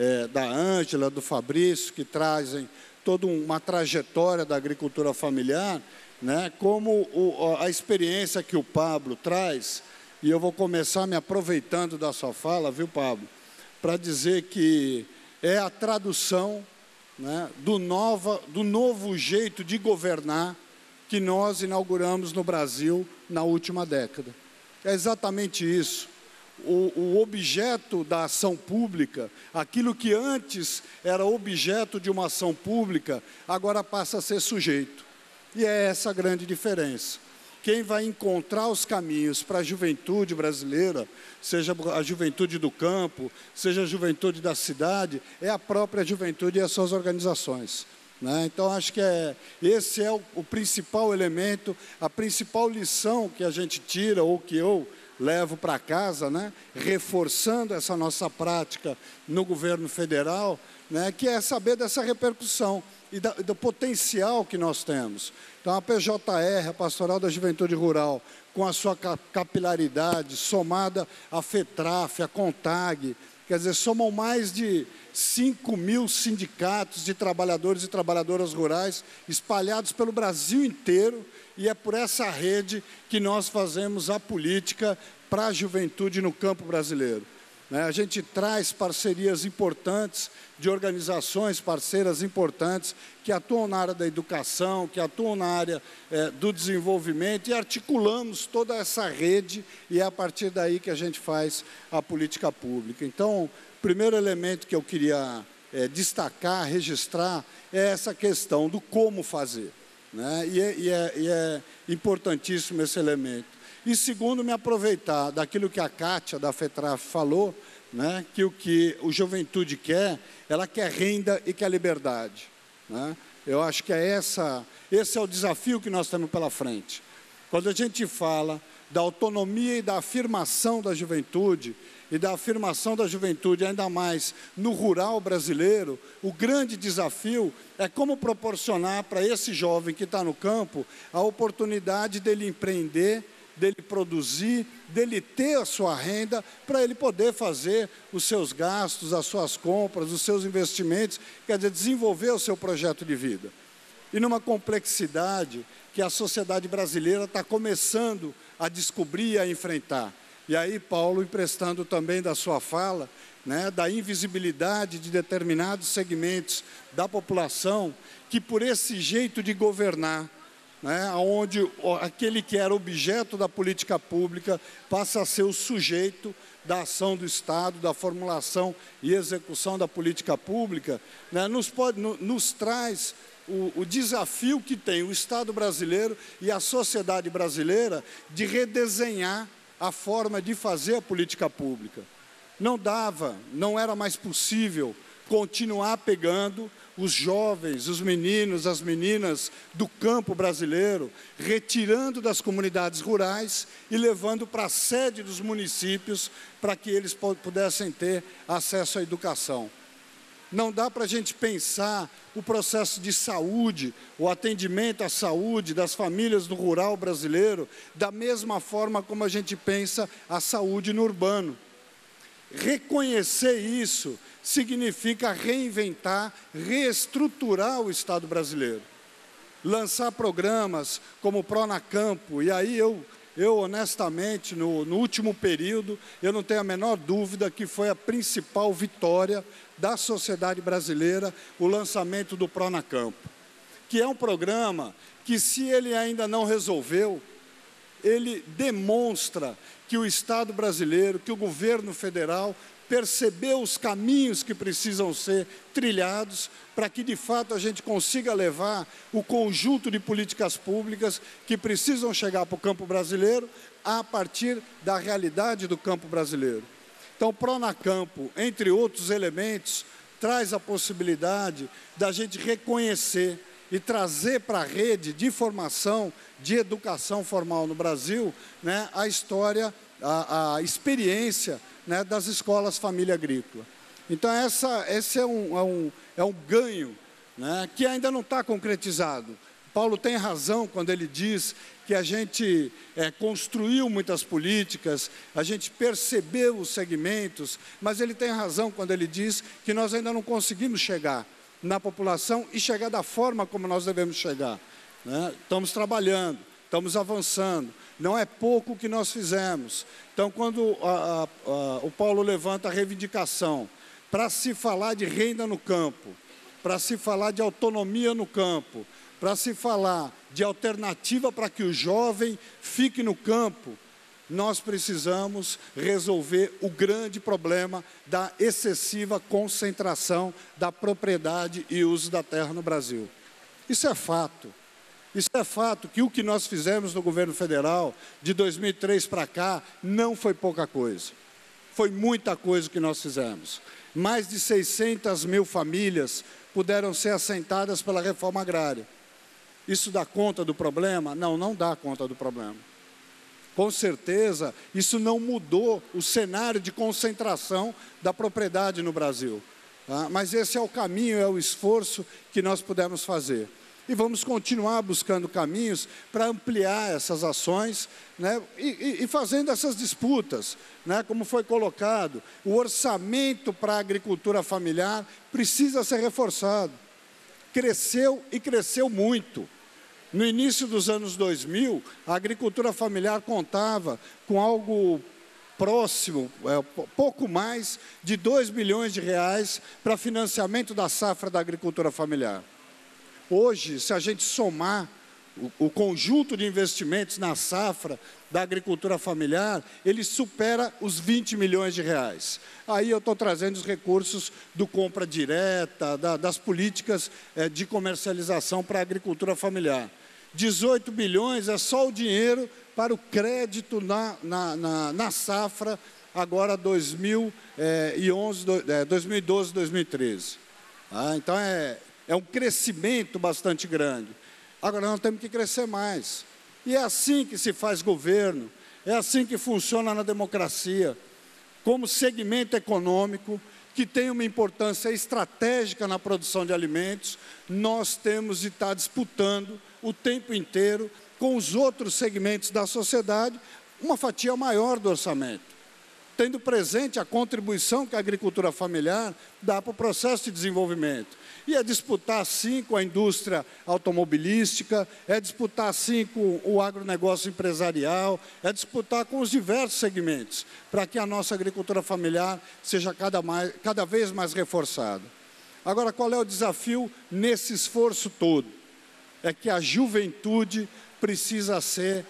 Ângela, do Fabrício, que trazem toda uma trajetória da agricultura familiar, né? Como a experiência que o Pablo traz, e eu vou começar me aproveitando da sua fala, viu, Pablo, para dizer que é a tradução, né, do novo jeito de governar que nós inauguramos no Brasil na última década. É exatamente isso. O objeto da ação pública, aquilo que antes era objeto de uma ação pública, agora passa a ser sujeito. E é essa a grande diferença. Quem vai encontrar os caminhos para a juventude brasileira, seja a juventude do campo, seja a juventude da cidade, é a própria juventude e as suas organizações, né? Então, acho que esse é o principal elemento, a principal lição que a gente tira, ou que eu levo para casa, né? Reforçando essa nossa prática no governo federal, né? Que é saber dessa repercussão e do potencial que nós temos. Então, a PJR, a Pastoral da Juventude Rural, com a sua capilaridade, somada à FETRAF, à CONTAG, quer dizer, somam mais de 5.000 sindicatos de trabalhadores e trabalhadoras rurais espalhados pelo Brasil inteiro, e é por essa rede que nós fazemos a política para a juventude no campo brasileiro. A gente traz parcerias importantes de organizações parceiras importantes que atuam na área da educação, que atuam na área do desenvolvimento, e articulamos toda essa rede, e é a partir daí que a gente faz a política pública. Então, o primeiro elemento que eu queria destacar, registrar, é essa questão do como fazer, né? E é importantíssimo esse elemento. E segundo, me aproveitar daquilo que a Kátia, da FETRAF, falou, né, que o que a juventude quer, ela quer renda e quer liberdade, né? Eu acho que esse é o desafio que nós temos pela frente. Quando a gente fala da autonomia e da afirmação da juventude, e da afirmação da juventude ainda mais no rural brasileiro, o grande desafio é como proporcionar para esse jovem que está no campo a oportunidade dele empreender, dele produzir, dele ter a sua renda, para ele poder fazer os seus gastos, as suas compras, os seus investimentos, quer dizer, desenvolver o seu projeto de vida. E numa complexidade que a sociedade brasileira está começando a descobrir e a enfrentar. E aí, Paulo, emprestando também da sua fala, né, da invisibilidade de determinados segmentos da população, que por esse jeito de governar, né, onde aquele que era objeto da política pública passa a ser o sujeito da ação do Estado, da formulação e execução da política pública, né, nos traz o desafio que tem o Estado brasileiro e a sociedade brasileira de redesenhar a forma de fazer a política pública. Não era mais possível continuar pegando os jovens, os meninos, as meninas do campo brasileiro, retirando das comunidades rurais e levando para a sede dos municípios para que eles pudessem ter acesso à educação. Não dá para a gente pensar o processo de saúde, o atendimento à saúde das famílias do rural brasileiro, da mesma forma como a gente pensa a saúde no urbano. Reconhecer isso significa reinventar, reestruturar o Estado brasileiro. Lançar programas como o Pronacampo, e aí eu honestamente, no último período, eu não tenho a menor dúvida que foi a principal vitória da sociedade brasileira, o lançamento do Pronacampo, que é um programa que, se ele ainda não resolveu ele demonstra que o Estado brasileiro, que o governo federal percebeu os caminhos que precisam ser trilhados para que, de fato, a gente consiga levar o conjunto de políticas públicas que precisam chegar para o campo brasileiro a partir da realidade do campo brasileiro. Então, o Pronacampo, entre outros elementos, traz a possibilidade da gente reconhecer e trazer para a rede de formação, de educação formal no Brasil, né, a história, a experiência, né, das escolas família agrícola. Então, esse é um ganho, né, que ainda não está concretizado. Paulo tem razão quando ele diz que a gente construiu muitas políticas, a gente percebeu os segmentos, mas ele tem razão quando ele diz que nós ainda não conseguimos chegar na população e chegar da forma como nós devemos chegar, né? Estamos trabalhando, estamos avançando, não é pouco o que nós fizemos. Então, quando o Paulo levanta a reivindicação para se falar de renda no campo, para se falar de autonomia no campo, para se falar de alternativa para que o jovem fique no campo, nós precisamos resolver o grande problema da excessiva concentração da propriedade e uso da terra no Brasil. Isso é fato. Isso é fato que o que nós fizemos no governo federal, de 2003 para cá, não foi pouca coisa. Foi muita coisa que nós fizemos. Mais de 600 mil famílias puderam ser assentadas pela reforma agrária. Isso dá conta do problema? Não, não dá conta do problema. Com certeza, isso não mudou o cenário de concentração da propriedade no Brasil. Tá? Mas esse é o caminho, é o esforço que nós pudemos fazer. E vamos continuar buscando caminhos para ampliar essas ações, né, e fazendo essas disputas, né, como foi colocado. O orçamento para a agricultura familiar precisa ser reforçado. Cresceu e cresceu muito. No início dos anos 2000, a agricultura familiar contava com algo próximo, pouco mais de 2 bilhões de reais para financiamento da safra da agricultura familiar. Hoje, se a gente somar o conjunto de investimentos na safra da agricultura familiar, ele supera os 20 milhões de reais. Aí eu estou trazendo os recursos do compra direta, das políticas de comercialização para a agricultura familiar. 18 bilhões é só o dinheiro para o crédito na safra, agora 2012, 2013. Então, é um crescimento bastante grande. Agora, nós temos que crescer mais. E é assim que se faz governo, é assim que funciona na democracia. Como segmento econômico, que tem uma importância estratégica na produção de alimentos, nós temos de estar disputando o tempo inteiro com os outros segmentos da sociedade uma fatia maior do orçamento, tendo presente a contribuição que a agricultura familiar dá para o processo de desenvolvimento. E é disputar, sim, com a indústria automobilística, é disputar, sim, com o agronegócio empresarial, é disputar com os diversos segmentos, para que a nossa agricultura familiar seja cada vez mais reforçada. Agora, qual é o desafio nesse esforço todo? É que a juventude precisa ser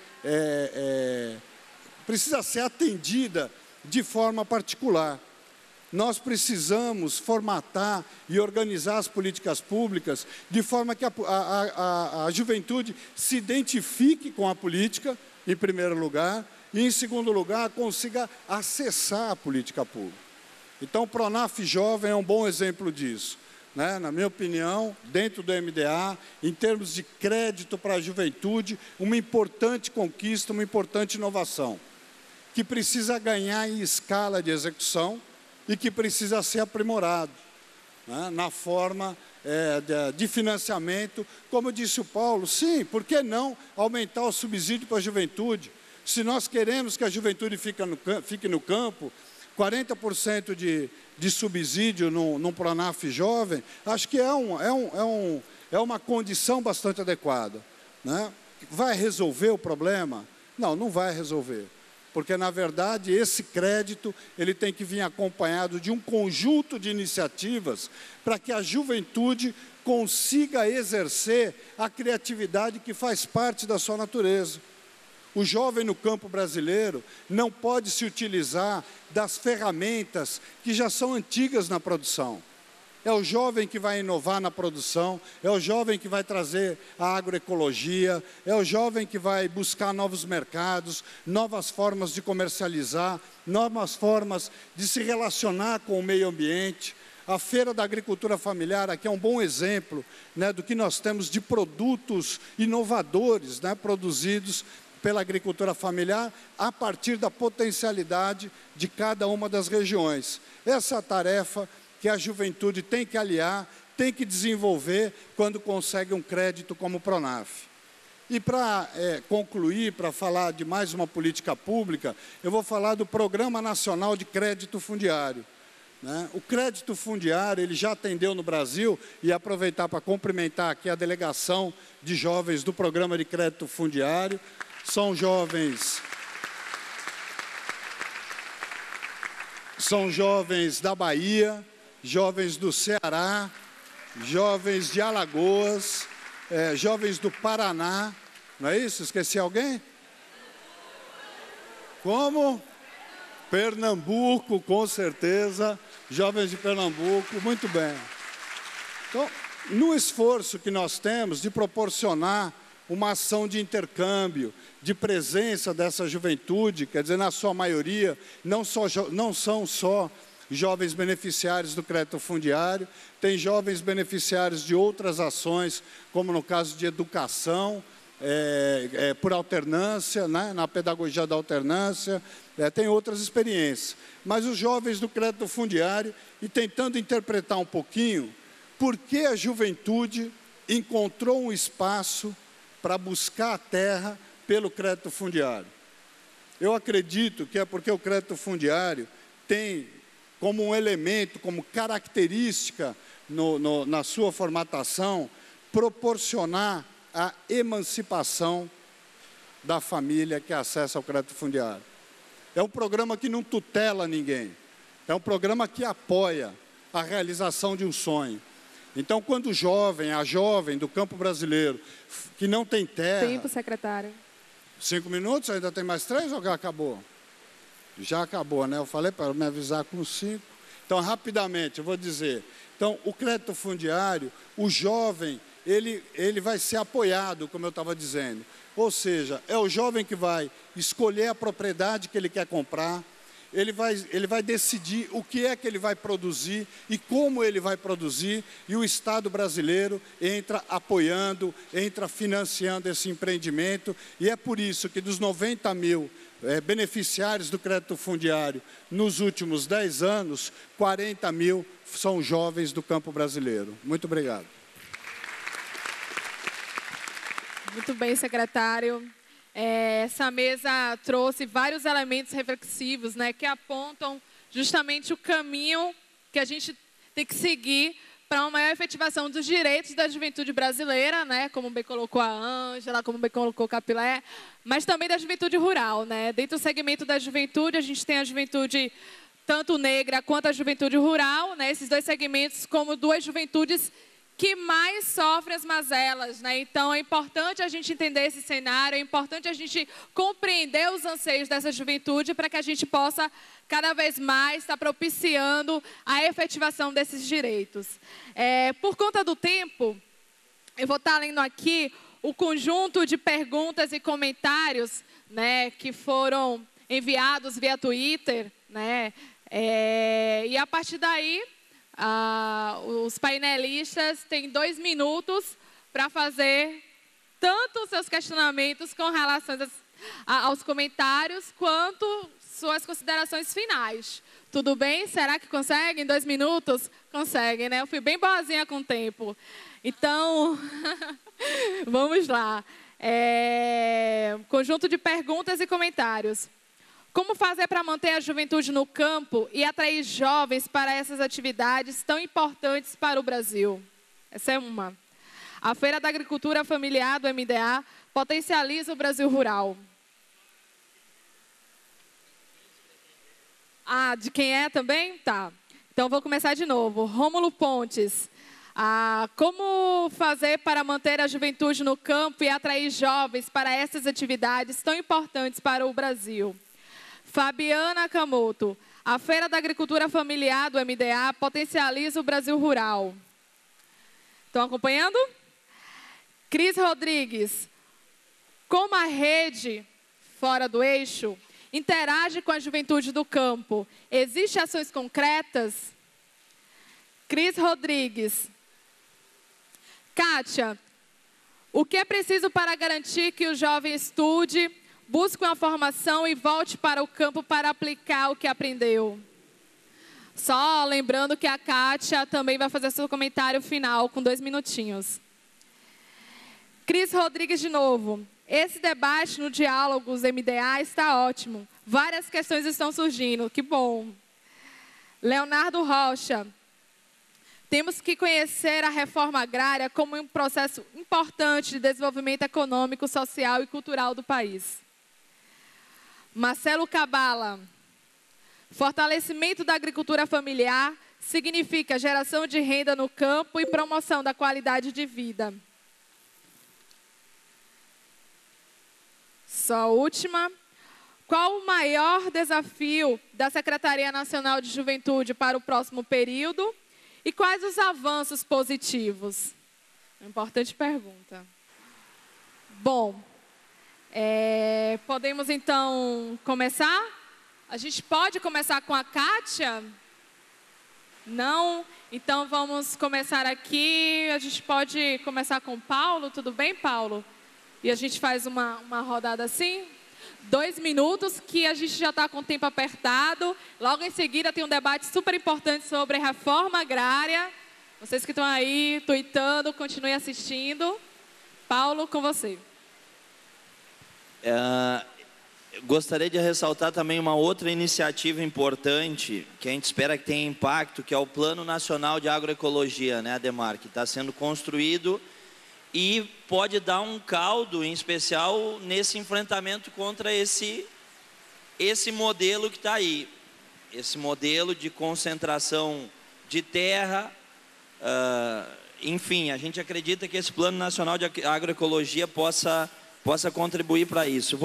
atendida de forma particular. Nós precisamos formatar e organizar as políticas públicas de forma que a juventude se identifique com a política, em primeiro lugar, e, em segundo lugar, consiga acessar a política pública. Então, o Pronaf Jovem é um bom exemplo disso. Né? Na minha opinião, dentro do MDA, em termos de crédito para a juventude, uma importante conquista, uma importante inovação, que precisa ganhar em escala de execução e que precisa ser aprimorado, né? Na forma de financiamento. Como disse o Paulo, sim, por que não aumentar o subsídio para a juventude? Se nós queremos que a juventude fique no campo, 40% de subsídio num Pronaf Jovem, acho que é uma condição bastante adequada, né? Vai resolver o problema? Não, não vai resolver. Porque, na verdade, esse crédito ele tem que vir acompanhado de um conjunto de iniciativas para que a juventude consiga exercer a criatividade que faz parte da sua natureza. O jovem no campo brasileiro não pode se utilizar das ferramentas que já são antigas na produção. É o jovem que vai inovar na produção, é o jovem que vai trazer a agroecologia, é o jovem que vai buscar novos mercados, novas formas de comercializar, novas formas de se relacionar com o meio ambiente. A Feira da Agricultura Familiar aqui é um bom exemplo, né, do que nós temos de produtos inovadores, né, produzidos pela agricultura familiar a partir da potencialidade de cada uma das regiões. Essa é a tarefa que a juventude tem que aliar, tem que desenvolver quando consegue um crédito como o Pronaf. E para concluir, para falar de mais uma política pública, eu vou falar do Programa Nacional de Crédito Fundiário. Né? O crédito fundiário, ele já atendeu no Brasil, e aproveitar para cumprimentar aqui a delegação de jovens do Programa de Crédito Fundiário. São jovens da Bahia, jovens do Ceará, jovens de Alagoas, jovens do Paraná, não é isso? Esqueci alguém? Como? Pernambuco, com certeza, jovens de Pernambuco, muito bem. Então, no esforço que nós temos de proporcionar uma ação de intercâmbio, de presença dessa juventude, quer dizer, na sua maioria, não são só jovens beneficiários do crédito fundiário, tem jovens beneficiários de outras ações, como no caso de educação, por alternância, né, na pedagogia da alternância, tem outras experiências. Mas os jovens do crédito fundiário, e tentando interpretar um pouquinho, por que a juventude encontrou um espaço para buscar a terra pelo crédito fundiário? Eu acredito que é porque o crédito fundiário tem como um elemento, como característica na sua formatação, proporcionar a emancipação da família que acessa ao crédito fundiário. É um programa que não tutela ninguém, é um programa que apoia a realização de um sonho. Então, quando a jovem do campo brasileiro, que não tem terra... Tempo, secretário. 5 minutos? Ainda tem mais 3 ou já acabou? Já acabou, né? Eu falei para me avisar com 5. Então, rapidamente, eu vou dizer. Então, o crédito fundiário, o jovem, ele vai ser apoiado, como eu estava dizendo. Ou seja, é o jovem que vai escolher a propriedade que ele quer comprar, ele vai decidir o que é que ele vai produzir e como ele vai produzir, e o Estado brasileiro entra apoiando, entra financiando esse empreendimento, e é por isso que dos 90 mil beneficiários do crédito fundiário nos últimos 10 anos, 40 mil são jovens do campo brasileiro. Muito obrigado. Muito bem, secretário. Essa mesa trouxe vários elementos reflexivos, né, que apontam justamente o caminho que a gente tem que seguir para uma maior efetivação dos direitos da juventude brasileira, né, como bem colocou a Ângela, como bem colocou o Capilé, mas também da juventude rural, né. Dentro do segmento da juventude, a gente tem a juventude tanto negra quanto a juventude rural, né, esses dois segmentos como duas juventudes que mais sofrem as mazelas, né? Então, é importante a gente entender esse cenário, é importante a gente compreender os anseios dessa juventude para que a gente possa, cada vez mais, estar propiciando a efetivação desses direitos. Por conta do tempo, eu vou estar lendo aqui o conjunto de perguntas e comentários, né, que foram enviados via Twitter, né? E a partir daí... os painelistas têm 2 minutos para fazer tanto os seus questionamentos com relação aos comentários, quanto suas considerações finais. Tudo bem? Será que conseguem? 2 minutos? Conseguem, né? Eu fui bem boazinha com o tempo. Então, vamos lá. Conjunto de perguntas e comentários. Como fazer para manter a juventude no campo e atrair jovens para essas atividades tão importantes para o Brasil? Essa é uma. A Feira da Agricultura Familiar do MDA potencializa o Brasil rural. De quem é também? Tá. Então, vou começar de novo. Rômulo Pontes. Como fazer para manter a juventude no campo e atrair jovens para essas atividades tão importantes para o Brasil? Fabiana Camoto, a Feira da Agricultura Familiar do MDA potencializa o Brasil rural. Estão acompanhando? Cris Rodrigues, como a rede fora do eixo interage com a juventude do campo? Existem ações concretas? Cris Rodrigues. Kátia, o que é preciso para garantir que o jovem estude, busque uma formação e volte para o campo para aplicar o que aprendeu? Só lembrando que a Kátia também vai fazer seu comentário final com 2 minutinhos. Cris Rodrigues de novo. Esse debate no Diálogos MDA está ótimo. Várias questões estão surgindo, que bom. Leonardo Rocha. Temos que conhecer a reforma agrária como um processo importante de desenvolvimento econômico, social e cultural do país. Marcelo Cabala. Fortalecimento da agricultura familiar significa geração de renda no campo e promoção da qualidade de vida. Só a última. Qual o maior desafio da Secretaria Nacional de Juventude para o próximo período? E quais os avanços positivos? Importante pergunta. Bom, podemos então começar? A gente pode começar com a Kátia? Não? Então vamos começar aqui. A gente pode começar com o Paulo, tudo bem, Paulo? E a gente faz uma rodada assim? 2 minutos, que a gente já está com o tempo apertado. Logo em seguida tem um debate super importante sobre a reforma agrária. Vocês que estão aí tuitando, continuem assistindo. Paulo, com você. Gostaria de ressaltar também uma outra iniciativa importante, que a gente espera que tenha impacto, que é o Plano Nacional de Agroecologia, né, Ademar, que está sendo construído e pode dar um caldo, em especial, nesse enfrentamento contra esse modelo que está aí. Esse modelo de concentração de terra. Enfim, a gente acredita que esse Plano Nacional de Agroecologia possa contribuir para isso.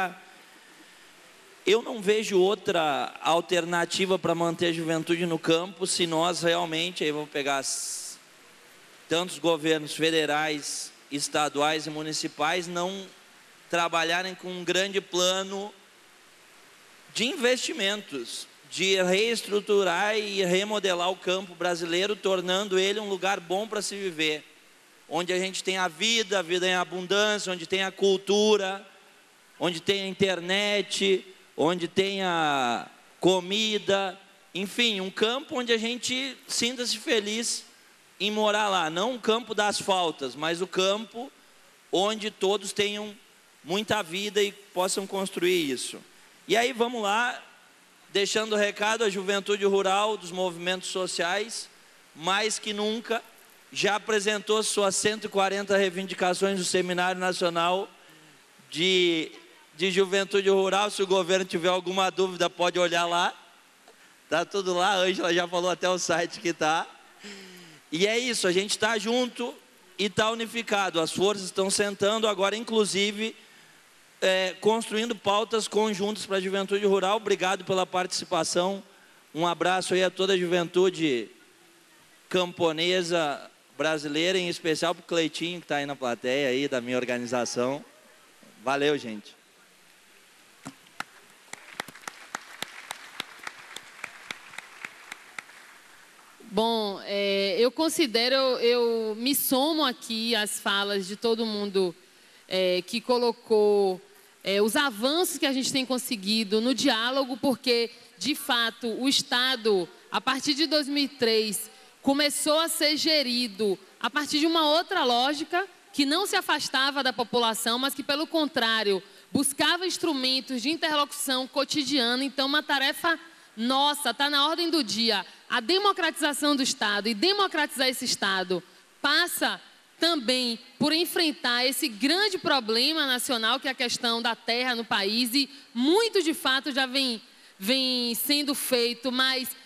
Eu não vejo outra alternativa para manter a juventude no campo se nós realmente, aí vou pegar tantos governos federais, estaduais e municipais não trabalharem com um grande plano de investimentos, de reestruturar e remodelar o campo brasileiro, tornando ele um lugar bom para se viver, onde a gente tem a vida em abundância, onde tem a cultura, onde tem a internet, onde tem a comida, enfim, um campo onde a gente sinta-se feliz em morar lá, não o campo das faltas, mas o campo onde todos tenham muita vida e possam construir isso. E aí vamos lá, deixando o recado, a juventude rural dos movimentos sociais, mais que nunca, já apresentou suas 140 reivindicações no Seminário Nacional de Juventude Rural. Se o governo tiver alguma dúvida, pode olhar lá, está tudo lá, a Ângela já falou até o site que está. E é isso, a gente está junto e está unificado. As forças estão sentando agora, inclusive, construindo pautas conjuntas para a juventude rural. Obrigado pela participação. Um abraço aí a toda a juventude camponesa brasileira, em especial para o Cleitinho, que está aí na plateia aí, da minha organização. Valeu, gente. Bom, eu me somo aqui às falas de todo mundo que colocou os avanços que a gente tem conseguido no diálogo, porque, de fato, o Estado, a partir de 2003, começou a ser gerido a partir de uma outra lógica, que não se afastava da população, mas que, pelo contrário, buscava instrumentos de interlocução cotidiana. Então, uma tarefa nossa, está na ordem do dia. A democratização do Estado, e democratizar esse Estado passa também por enfrentar esse grande problema nacional, que é a questão da terra no país, e muito, de fato, já vem sendo feito, mas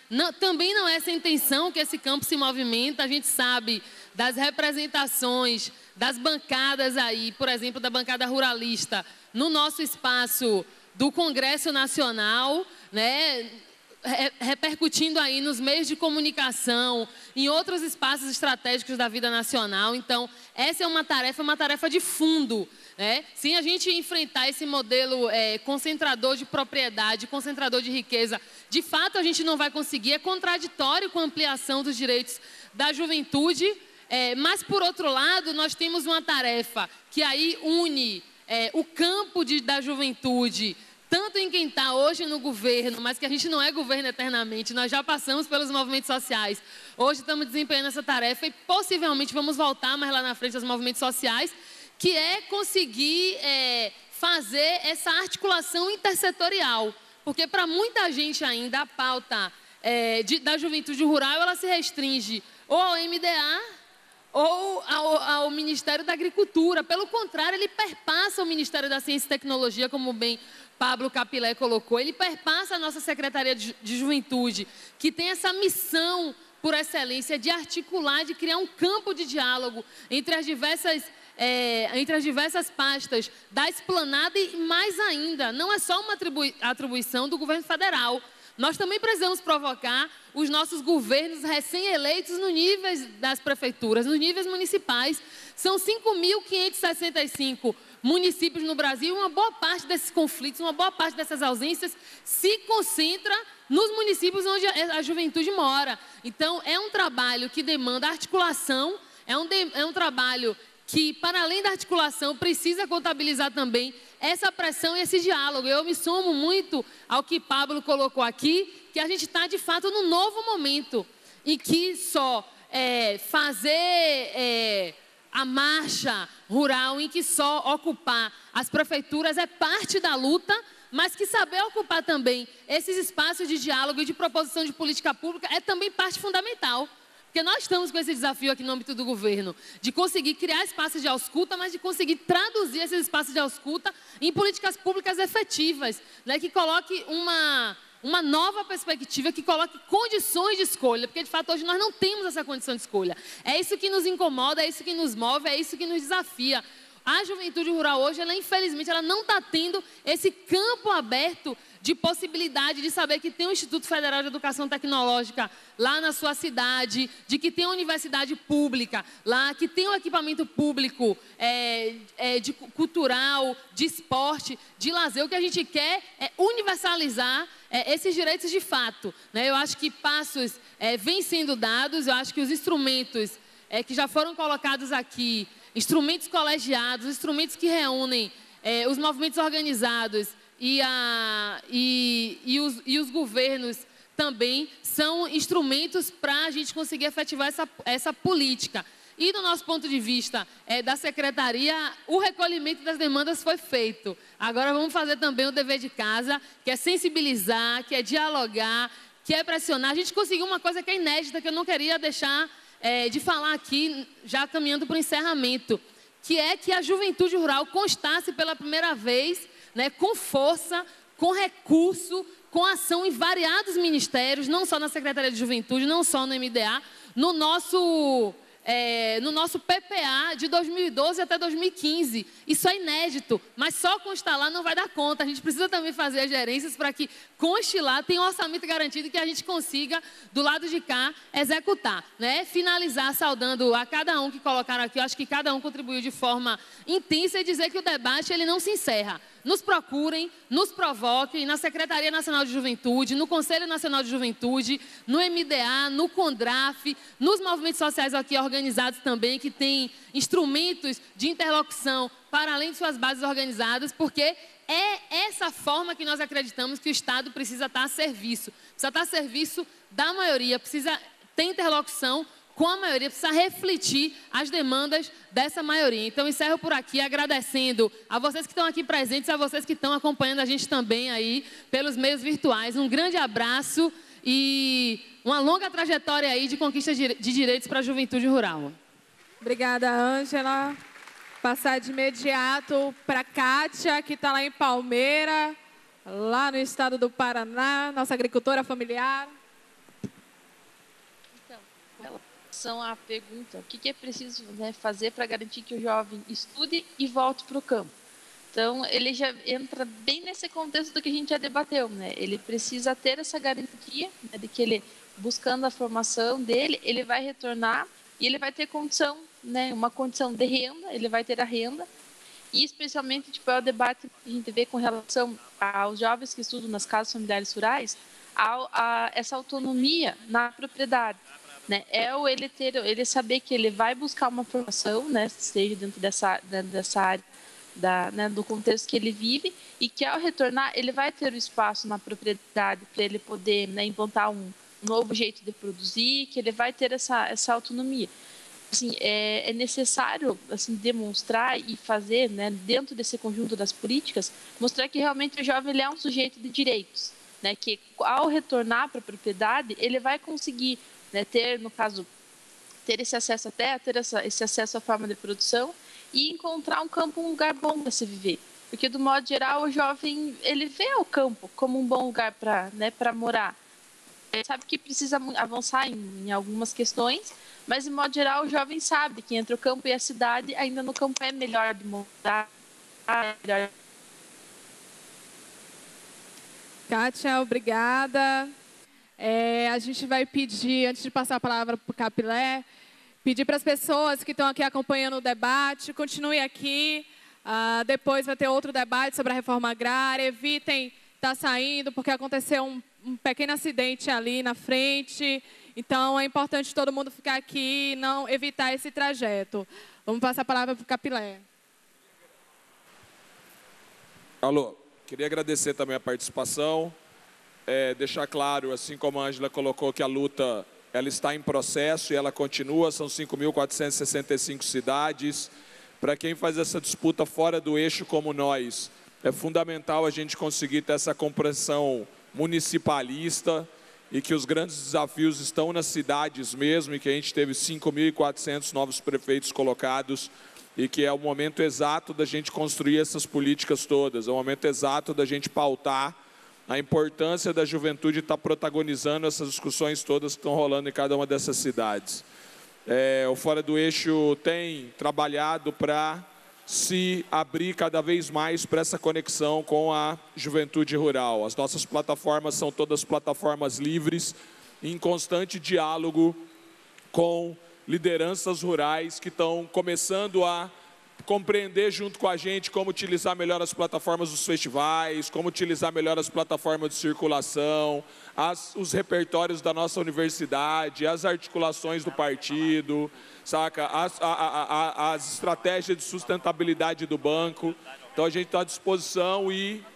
também não é essa a intenção que esse campo se movimenta. A gente sabe das representações, das bancadas aí, por exemplo, da bancada ruralista, no nosso espaço do Congresso Nacional, né? Repercutindo aí nos meios de comunicação, em outros espaços estratégicos da vida nacional. Então, essa é uma tarefa de fundo, né? Sem a gente enfrentar esse modelo concentrador de propriedade, concentrador de riqueza, de fato a gente não vai conseguir. É contraditório com a ampliação dos direitos da juventude, mas, por outro lado, nós temos uma tarefa que aí une o campo da juventude, tanto em quem está hoje no governo, mas que a gente não é governo eternamente, nós já passamos pelos movimentos sociais. Hoje estamos desempenhando essa tarefa e possivelmente vamos voltar mais lá na frente aos movimentos sociais, que é conseguir fazer essa articulação intersetorial. Porque para muita gente ainda a pauta da juventude rural, ela se restringe ou ao MDA ou ao Ministério da Agricultura. Pelo contrário, ele perpassa o Ministério da Ciência e Tecnologia, como bem Pablo Capilé colocou, ele perpassa a nossa Secretaria de Juventude, que tem essa missão por excelência de articular, de criar um campo de diálogo entre as diversas pastas da esplanada e, mais ainda, não é só uma atribuição do governo federal. Nós também precisamos provocar os nossos governos recém-eleitos no nível das prefeituras, nos níveis municipais. São 5.565 municípios no Brasil, uma boa parte desses conflitos, uma boa parte dessas ausências se concentra nos municípios onde a juventude mora. Então, é um trabalho que demanda articulação, é um trabalho que, para além da articulação, precisa contabilizar também essa pressão e esse diálogo. Eu me somo muito ao que Pablo colocou aqui, que a gente está, de fato, num novo momento, em que só fazer a marcha rural, em que só ocupar as prefeituras é parte da luta, mas que saber ocupar também esses espaços de diálogo e de proposição de política pública é também parte fundamental. Porque nós estamos com esse desafio aqui no âmbito do governo, de conseguir criar espaços de ausculta, mas de conseguir traduzir esses espaços de ausculta em políticas públicas efetivas, né, que coloque uma nova perspectiva, que coloque condições de escolha, porque de fato hoje nós não temos essa condição de escolha. É isso que nos incomoda, é isso que nos move, é isso que nos desafia. A juventude rural hoje, infelizmente, ela não está tendo esse campo aberto de possibilidade de saber que tem o Instituto Federal de Educação Tecnológica lá na sua cidade, de que tem a universidade pública lá, que tem o equipamento público de cultural, de esporte, de lazer. O que a gente quer é universalizar esses direitos de fato, né? Eu acho que passos vêm sendo dados, eu acho que os instrumentos que já foram colocados aqui, instrumentos colegiados, instrumentos que reúnem os movimentos organizados e os governos também, são instrumentos para a gente conseguir efetivar essa política. E, do nosso ponto de vista da Secretaria, o recolhimento das demandas foi feito. Agora vamos fazer também o dever de casa, que é sensibilizar, que é dialogar, que é pressionar. A gente conseguiu uma coisa que é inédita, que eu não queria deixar de falar aqui, já caminhando para o encerramento, que é que a juventude rural constasse pela primeira vez, né, com força, com recurso, com ação em variados ministérios, não só na Secretaria de Juventude, não só no MDA, no nosso PPA de 2012 até 2015. Isso é inédito, mas só constar lá não vai dar conta. A gente precisa também fazer as gerências para que conste lá, tenha um orçamento garantido e que a gente consiga, do lado de cá, executar, né? Finalizar saudando a cada um que colocaram aqui. Eu acho que cada um contribuiu de forma intensa e dizer que o debate ele não se encerra. Nos procurem, nos provoquem na Secretaria Nacional de Juventude, no Conselho Nacional de Juventude, no MDA, no CONDRAF, nos movimentos sociais aqui organizados também, que têm instrumentos de interlocução para além de suas bases organizadas, porque é essa forma que nós acreditamos que o Estado precisa estar a serviço. Precisa estar a serviço da maioria, precisa ter interlocução com a maioria, precisa refletir as demandas dessa maioria. Então, encerro por aqui agradecendo a vocês que estão aqui presentes, a vocês que estão acompanhando a gente também aí pelos meios virtuais. Um grande abraço e uma longa trajetória aí de conquista de direitos para a juventude rural. Obrigada, Ângela. Passar de imediato para a Kátia, que está lá em Palmeira, lá no estado do Paraná, nossa agricultora familiar. relação à pergunta, o que é preciso, né, fazer para garantir que o jovem estude e volte para o campo? Então, ele já entra bem nesse contexto do que a gente já debateu, né? Ele precisa ter essa garantia, né, de que ele, buscando a formação dele, ele vai retornar e ele vai ter condição, né, uma condição de renda, ele vai ter a renda. E especialmente, tipo, é o debate que a gente vê com relação aos jovens que estudam nas casas familiares rurais, a essa autonomia na propriedade, né? É o ele saber que ele vai buscar uma formação, né, seja dentro dessa área, né, do contexto que ele vive, e que ao retornar ele vai ter o espaço na propriedade para ele poder, né, implantar um novo jeito de produzir, que ele vai ter essa autonomia. Assim, é necessário, assim, demonstrar e fazer, né, dentro desse conjunto das políticas, mostrar que realmente o jovem ele é um sujeito de direitos, né, que ao retornar para a propriedade ele vai conseguir, né, ter, no caso, ter esse acesso à terra, ter esse acesso à forma de produção e encontrar um campo, um lugar bom para se viver. Porque, do modo geral, o jovem ele vê o campo como um bom lugar para, né, para morar. Ele sabe que precisa avançar em algumas questões, mas, de modo geral, o jovem sabe que entre o campo e a cidade, ainda no campo é melhor de morar. Kátia, obrigada. A gente vai pedir, antes de passar a palavra para o Capilé, pedir para as pessoas que estão aqui acompanhando o debate, continue aqui. Depois vai ter outro debate sobre a reforma agrária. Evitem estar saindo, porque aconteceu um pequeno acidente ali na frente. Então, é importante todo mundo ficar aqui e não evitar esse trajeto. Vamos passar a palavra para o Capilé. Alô, queria agradecer também a participação. Deixar claro, assim como a Ângela colocou, que a luta ela está em processo e ela continua. São 5.465 cidades. Para quem faz essa disputa fora do eixo como nós, é fundamental a gente conseguir ter essa compreensão municipalista e que os grandes desafios estão nas cidades mesmo, e que a gente teve 5.400 novos prefeitos colocados, e que é o momento exato da gente construir essas políticas todas, é o momento exato da gente pautar a importância da juventude estar protagonizando essas discussões todas que estão rolando em cada uma dessas cidades. O Fora do Eixo tem trabalhado para se abrir cada vez mais para essa conexão com a juventude rural. As nossas plataformas são todas plataformas livres, em constante diálogo com lideranças rurais que estão começando a compreender junto com a gente como utilizar melhor as plataformas dos festivais, como utilizar melhor as plataformas de circulação, os repertórios da nossa universidade, as articulações do partido, saca? As estratégias de sustentabilidade do banco. Então a gente está à disposição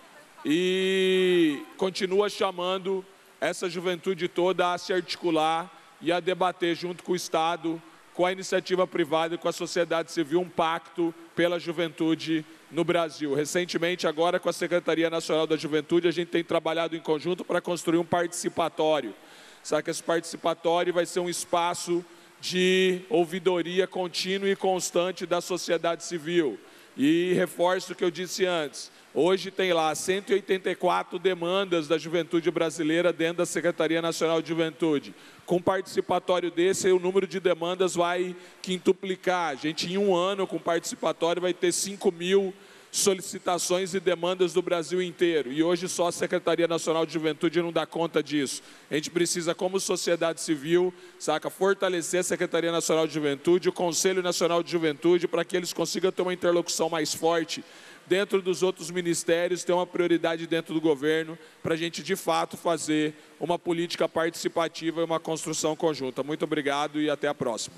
e continua chamando essa juventude toda a se articular e a debater junto com o Estado, com a iniciativa privada e com a sociedade civil, um pacto pela juventude no Brasil. Recentemente, agora com a Secretaria Nacional da Juventude, a gente tem trabalhado em conjunto para construir um participatório. Sabe que esse participatório vai ser um espaço de ouvidoria contínua e constante da sociedade civil. E reforço o que eu disse antes, hoje tem lá 184 demandas da juventude brasileira dentro da Secretaria Nacional de Juventude. Com um participatório desse, o número de demandas vai quintuplicar. A gente, em um ano, com participatório, vai ter 5.000 solicitações e demandas do Brasil inteiro. E hoje só a Secretaria Nacional de Juventude não dá conta disso. A gente precisa, como sociedade civil, saca, fortalecer a Secretaria Nacional de Juventude, o Conselho Nacional de Juventude, para que eles consigam ter uma interlocução mais forte dentro dos outros ministérios, ter uma prioridade dentro do governo, para a gente, de fato, fazer uma política participativa e uma construção conjunta. Muito obrigado e até a próxima.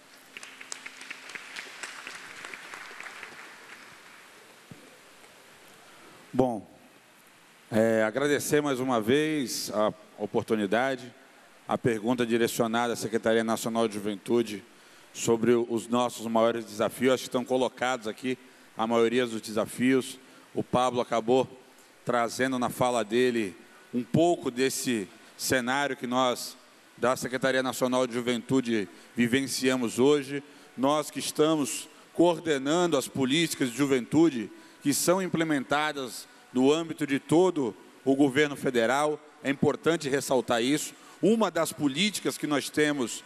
Bom, agradecer mais uma vez a oportunidade, a pergunta direcionada à Secretaria Nacional de Juventude sobre os nossos maiores desafios. Acho que estão colocados aqui a maioria dos desafios. O Pablo acabou trazendo na fala dele um pouco desse cenário que nós, da Secretaria Nacional de Juventude, vivenciamos hoje. Nós que estamos coordenando as políticas de juventude que são implementadas no âmbito de todo o governo federal, é importante ressaltar isso. Uma das políticas que nós temos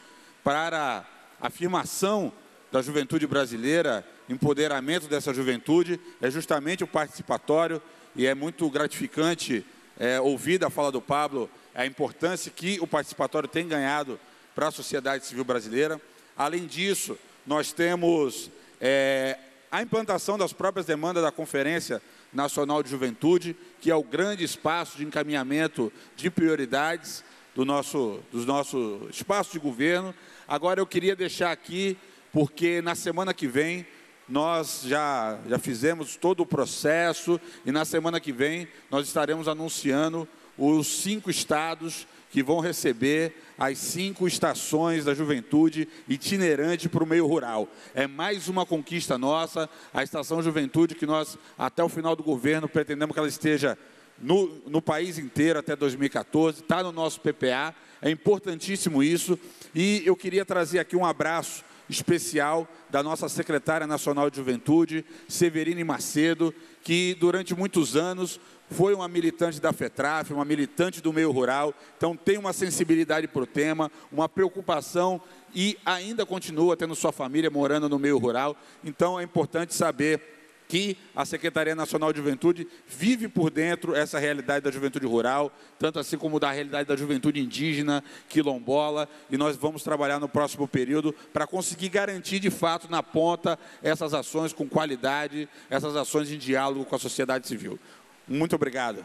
para a afirmação da juventude brasileira, empoderamento dessa juventude, é justamente o participatório, e é muito gratificante ouvir da fala do Pablo a importância que o participatório tem ganhado para a sociedade civil brasileira. Além disso, nós temos a implantação das próprias demandas da Conferência Nacional de Juventude, que é o grande espaço de encaminhamento de prioridades do nosso espaço de governo. Agora eu queria deixar aqui, porque na semana que vem nós já fizemos todo o processo e na semana que vem nós estaremos anunciando os 5 estados que vão receber as 5 estações da juventude itinerante para o meio rural. É mais uma conquista nossa, a Estação Juventude, que nós, até o final do governo, pretendemos que ela esteja no país inteiro até 2014, está no nosso PPA, é importantíssimo isso. E eu queria trazer aqui um abraço especial da nossa secretária nacional de juventude, Severine Macedo, que durante muitos anos foi uma militante da FETRAF, uma militante do meio rural, então tem uma sensibilidade para o tema, uma preocupação e ainda continua tendo sua família morando no meio rural. Então é importante saber que a Secretaria Nacional de Juventude vive por dentro essa realidade da juventude rural, tanto assim como da realidade da juventude indígena, quilombola, e nós vamos trabalhar no próximo período para conseguir garantir de fato na ponta essas ações com qualidade, essas ações em diálogo com a sociedade civil. Muito obrigado.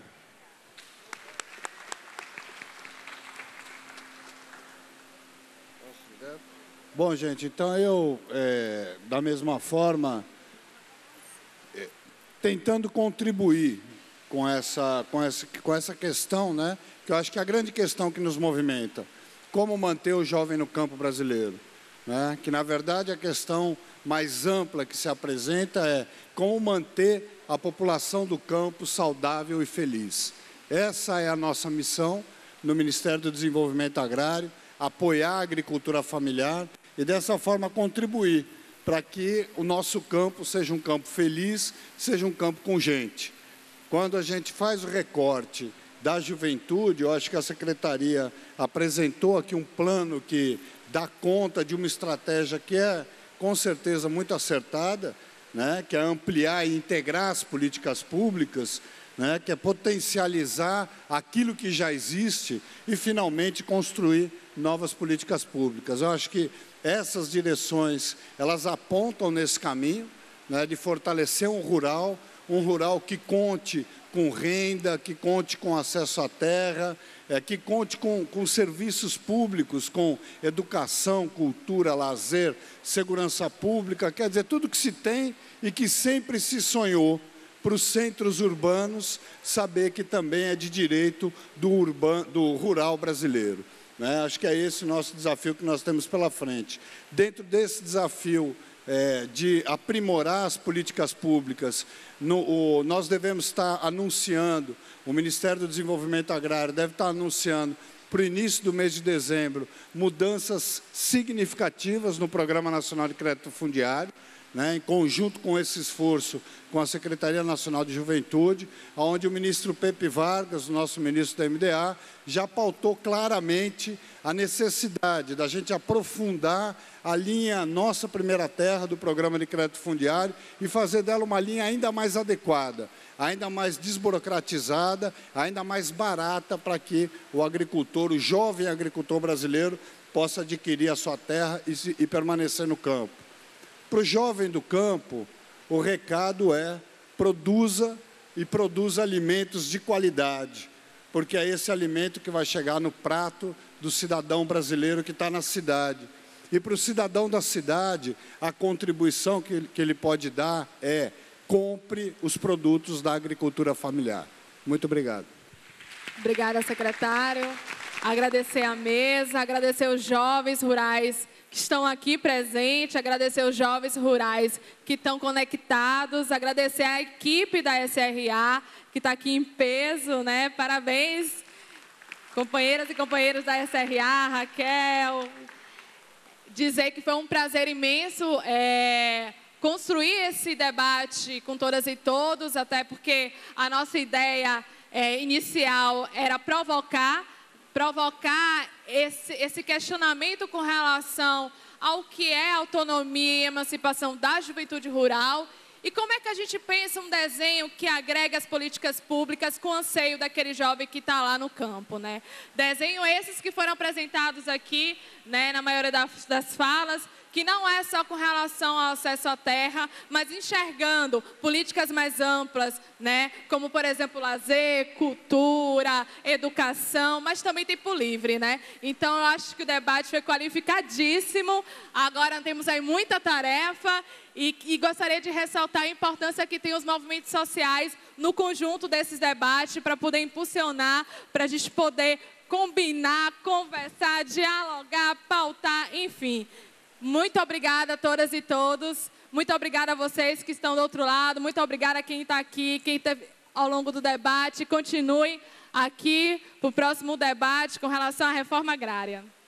Bom, gente, então eu, da mesma forma, tentando contribuir com essa questão, né, que eu acho que é a grande questão que nos movimenta, como manter o jovem no campo brasileiro, né, que, na verdade, a questão mais ampla que se apresenta é como manter a população do campo saudável e feliz. Essa é a nossa missão no Ministério do Desenvolvimento Agrário, apoiar a agricultura familiar e, dessa forma, contribuir para que o nosso campo seja um campo feliz, seja um campo com gente. Quando a gente faz o recorte da juventude, eu acho que a Secretaria apresentou aqui um plano que dá conta de uma estratégia que é, com certeza, muito acertada, né, que é ampliar e integrar as políticas públicas, né, que é potencializar aquilo que já existe e, finalmente, construir novas políticas públicas. Eu acho que essas direções, elas apontam nesse caminho, né, de fortalecer um rural que conte com renda, que conte com acesso à terra, que conte com serviços públicos, com educação, cultura, lazer, segurança pública, quer dizer, tudo que se tem e que sempre se sonhou para os centros urbanos, saber que também é de direito do rural brasileiro. Né? Acho que é esse o nosso desafio que nós temos pela frente. Dentro desse desafio de aprimorar as políticas públicas, nós devemos estar anunciando, o Ministério do Desenvolvimento Agrário deve estar anunciando, para o início do mês de dezembro, mudanças significativas no Programa Nacional de Crédito Fundiário, né, em conjunto com esse esforço com a Secretaria Nacional de Juventude, onde o ministro Pepe Vargas, o nosso ministro da MDA, já pautou claramente a necessidade da gente aprofundar a linha Nossa Primeira Terra do Programa de Crédito Fundiário e fazer dela uma linha ainda mais adequada, ainda mais desburocratizada, ainda mais barata para que o agricultor, o jovem agricultor brasileiro, possa adquirir a sua terra e permanecer no campo. Para o jovem do campo, o recado é produza alimentos de qualidade, porque é esse alimento que vai chegar no prato do cidadão brasileiro que está na cidade. E para o cidadão da cidade, a contribuição que ele pode dar é compre os produtos da agricultura familiar. Muito obrigado. Obrigada, secretário. Agradecer a mesa, agradecer os jovens rurais que estão aqui presentes, agradecer os jovens rurais que estão conectados, agradecer a equipe da SRA, que está aqui em peso, né? Parabéns, companheiras e companheiros da SRA, Raquel. Dizer que foi um prazer imenso construir esse debate com todas e todos, até porque a nossa ideia inicial era provocar provocar esse questionamento com relação ao que é autonomia e emancipação da juventude rural. E como é que a gente pensa um desenho que agrega as políticas públicas com o anseio daquele jovem que está lá no campo, né? Desenho esses que foram apresentados aqui, né, na maioria das falas, que não é só com relação ao acesso à terra, mas enxergando políticas mais amplas, né, como, por exemplo, lazer, cultura, educação, mas também tempo livre, né? Então, eu acho que o debate foi qualificadíssimo. Agora temos aí muita tarefa e gostaria de ressaltar a importância que tem os movimentos sociais no conjunto desses debates para poder impulsionar, para a gente poder combinar, conversar, dialogar, pautar, enfim. Muito obrigada a todas e todos. Muito obrigada a vocês que estão do outro lado. Muito obrigada a quem está aqui, quem esteve ao longo do debate. Continue aqui para o próximo debate com relação à reforma agrária.